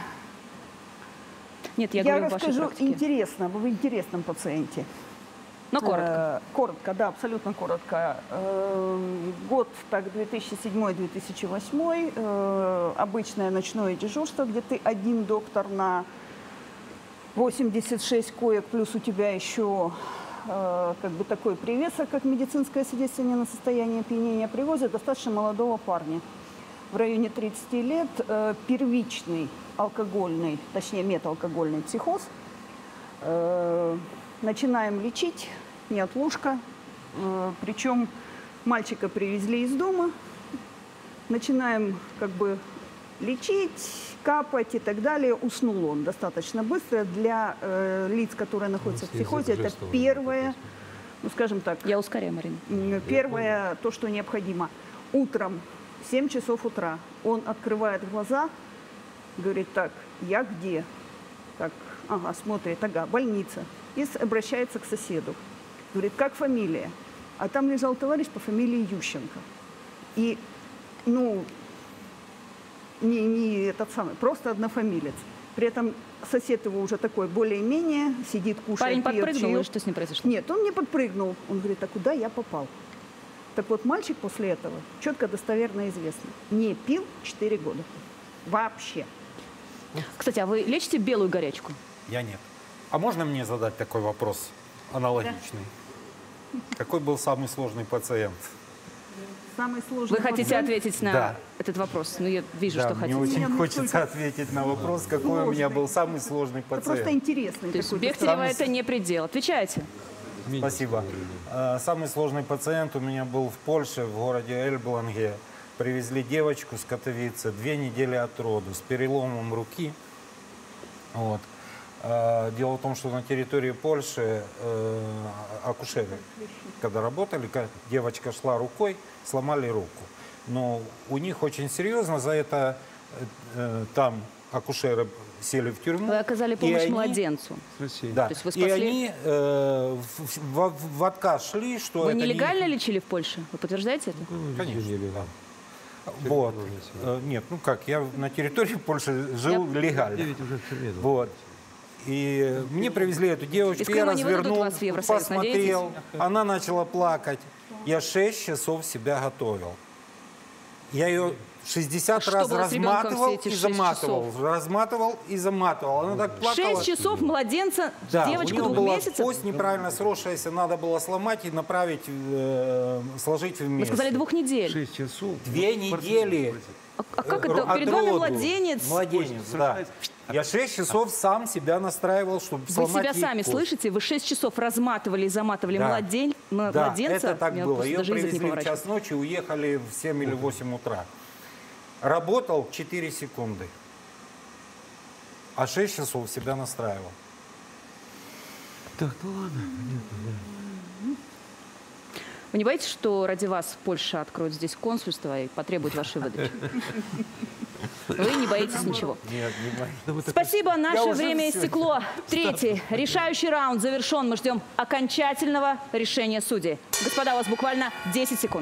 Нет, я, Я говорю в вашей расскажу практике. интересно, в интересном пациенте. Но коротко. Э, Коротко, да, абсолютно коротко. Э, Год, так, две тысячи седьмой — две тысячи восьмой, э, обычное ночное дежурство, где ты один доктор на восемьдесят шесть коек, плюс у тебя еще э, как бы такой привесок, как медицинское свидетельствование на состояние опьянения, привозят достаточно молодого парня в районе тридцати лет, э, первичный алкогольный, точнее металкогольный психоз. Э, начинаем лечить, неотлучка, э, причем мальчика привезли из дома, начинаем как бы лечить, капать и так далее. Уснул он достаточно быстро. Для э, лиц, которые находятся в психозе, это первое, ну скажем так. Я ускоряю, Марина. м, Первое, то, что необходимо. Утром, в семь часов утра, он открывает глаза, говорит: так, я где? Так, ага, смотрит, ага, больница. И с- обращается к соседу. Говорит: как фамилия? А там лежал товарищ по фамилии Ющенко. И, ну, не, не этот самый, просто однофамилец. При этом сосед его уже такой более-менее, сидит, кушает, Парень пьет подпрыгнул, чаек. или что с ним произошло? Нет, он не подпрыгнул. Он говорит: а куда я попал? Так вот, мальчик после этого, четко достоверно известно, не пил четыре года. Вообще. Кстати, а вы лечите белую горячку? Я нет. А можно мне задать такой вопрос аналогичный? Какой был самый сложный пациент? Самый сложный Вы хотите пациент- ответить на Да. этот вопрос? Ну, я вижу, Да, что мне хотите. очень хочется ответить на вопрос, какой у меня Сложный. был самый сложный Это пациент. просто интересный То есть такой Бехтерева Самый- это не предел. Отвечайте. Спасибо. Э, Самый сложный пациент у меня был в Польше, в городе Эльбланге. Привезли девочку с Катовицы, две недели от роду, с переломом руки. Вот. Э, Дело в том, что на территории Польши э, акушеры, когда работали, ка- девочка шла рукой, сломали руку. Но у них очень серьезно за это э, э, там акушеры сели в тюрьму. Вы оказали И помощь они- младенцу. Да. То есть вы И спасли- они э, в, в- в отказ шли, что Вы это не нелегально их- лечили в Польше? Вы подтверждаете это? Конечно. Вот. Э, Нет, ну как, я на территории Польши жил легально. Вот. И мне привезли эту девочку, Из я Крыма не выдадут развернул, вас в Евросоюз, посмотрел, она начала плакать. Я шесть часов себя готовил. Я ее шестьдесят А раз что было с ребенком разматывал все эти и шесть заматывал, часов? разматывал и заматывал. Она так плакала. Шесть часов младенца, Да, девочка у нее двух была месяцев? кость неправильно сросшаяся, надо было сломать и направить, э, сложить вместе. Вы сказали двух недель. Шесть часов. Две недели. А, а как это? От Перед вами роду. младенец. Младенец, да. Я шесть часов сам себя настраивал, чтобы Вы сломать себя ей сами кость. слышите? Вы шесть часов разматывали и заматывали Да. младень... м- Да, младенца? это так Меня было. просто Ее даже язык не привезли в поворачивается. час ночи, уехали в семь или восемь утра. Работал четыре секунды. А шесть часов себя настраивал. Так, ну ладно. Вы не боитесь, что ради вас Польша откроет здесь консульство и потребует вашей выдачи? Вы не боитесь ничего. Нет, не боюсь. Спасибо, наше уже время всё. истекло. Третий, решающий раунд завершен. Мы ждем окончательного решения судей. Господа, у вас буквально десять секунд.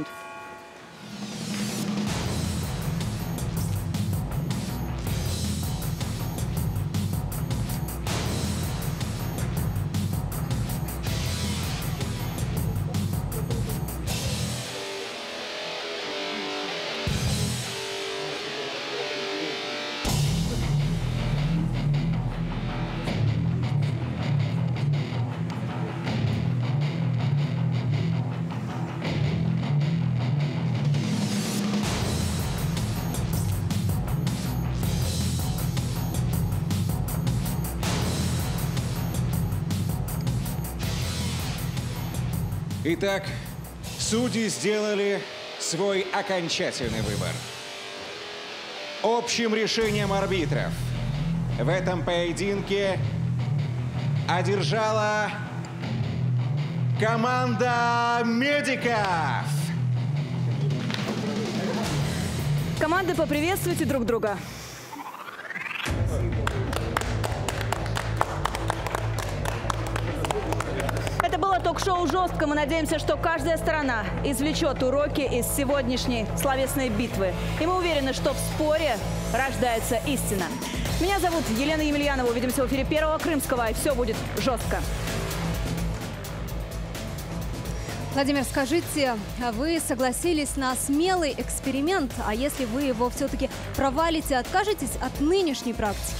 Итак, судьи сделали свой окончательный выбор. Общим решением арбитров в этом поединке одержала команда медиков. Команды, поприветствуйте друг друга. Это было ток-шоу «Жестко». Мы надеемся, что каждая сторона извлечет уроки из сегодняшней словесной битвы. И мы уверены, что в споре рождается истина. Меня зовут Елена Емельянова. Увидимся в эфире Первого Крымского. И все будет жестко. Владимир, скажите, вы согласились на смелый эксперимент, а если вы его все-таки провалите, откажетесь от нынешней практики?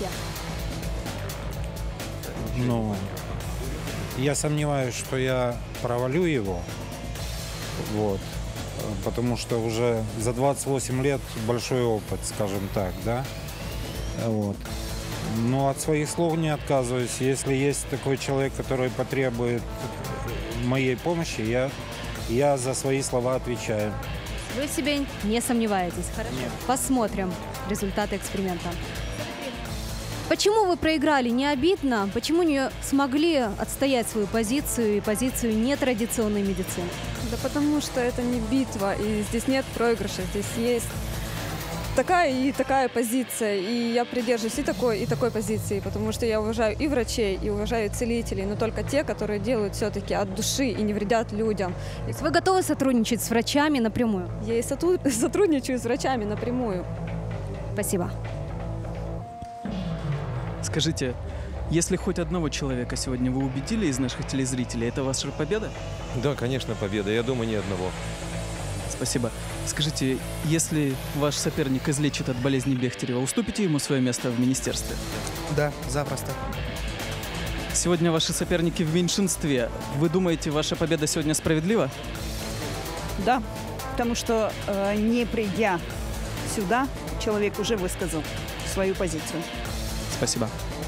Ну, я сомневаюсь, что я провалю его, вот, потому что уже за двадцать восемь лет большой опыт, скажем так, да, вот. Но от своих слов не отказываюсь. Если есть такой человек, который потребует моей помощи, я, я за свои слова отвечаю. Вы в себе не сомневаетесь, хорошо? Нет. Посмотрим результаты эксперимента. Почему вы проиграли? Не обидно? Почему не смогли отстоять свою позицию и позицию нетрадиционной медицины? Да потому что это не битва, и здесь нет проигрыша, здесь есть такая и такая позиция, и я придерживаюсь и такой, и такой позиции, потому что я уважаю и врачей, и уважаю целителей, но только те, которые делают все-таки от души и не вредят людям. То есть вы готовы сотрудничать с врачами напрямую? Я и сотру- сотрудничаю с врачами напрямую. Спасибо. Скажите, если хоть одного человека сегодня вы убедили из наших телезрителей, это ваша победа? Да, конечно, победа. Я думаю, ни одного. Спасибо. Скажите, если ваш соперник излечит от болезни Бехтерева, уступите ему свое место в министерстве? Да, запросто. Сегодня ваши соперники в меньшинстве. Вы думаете, ваша победа сегодня справедлива? Да, потому что э, не придя сюда, человек уже высказал свою позицию. Спасибо.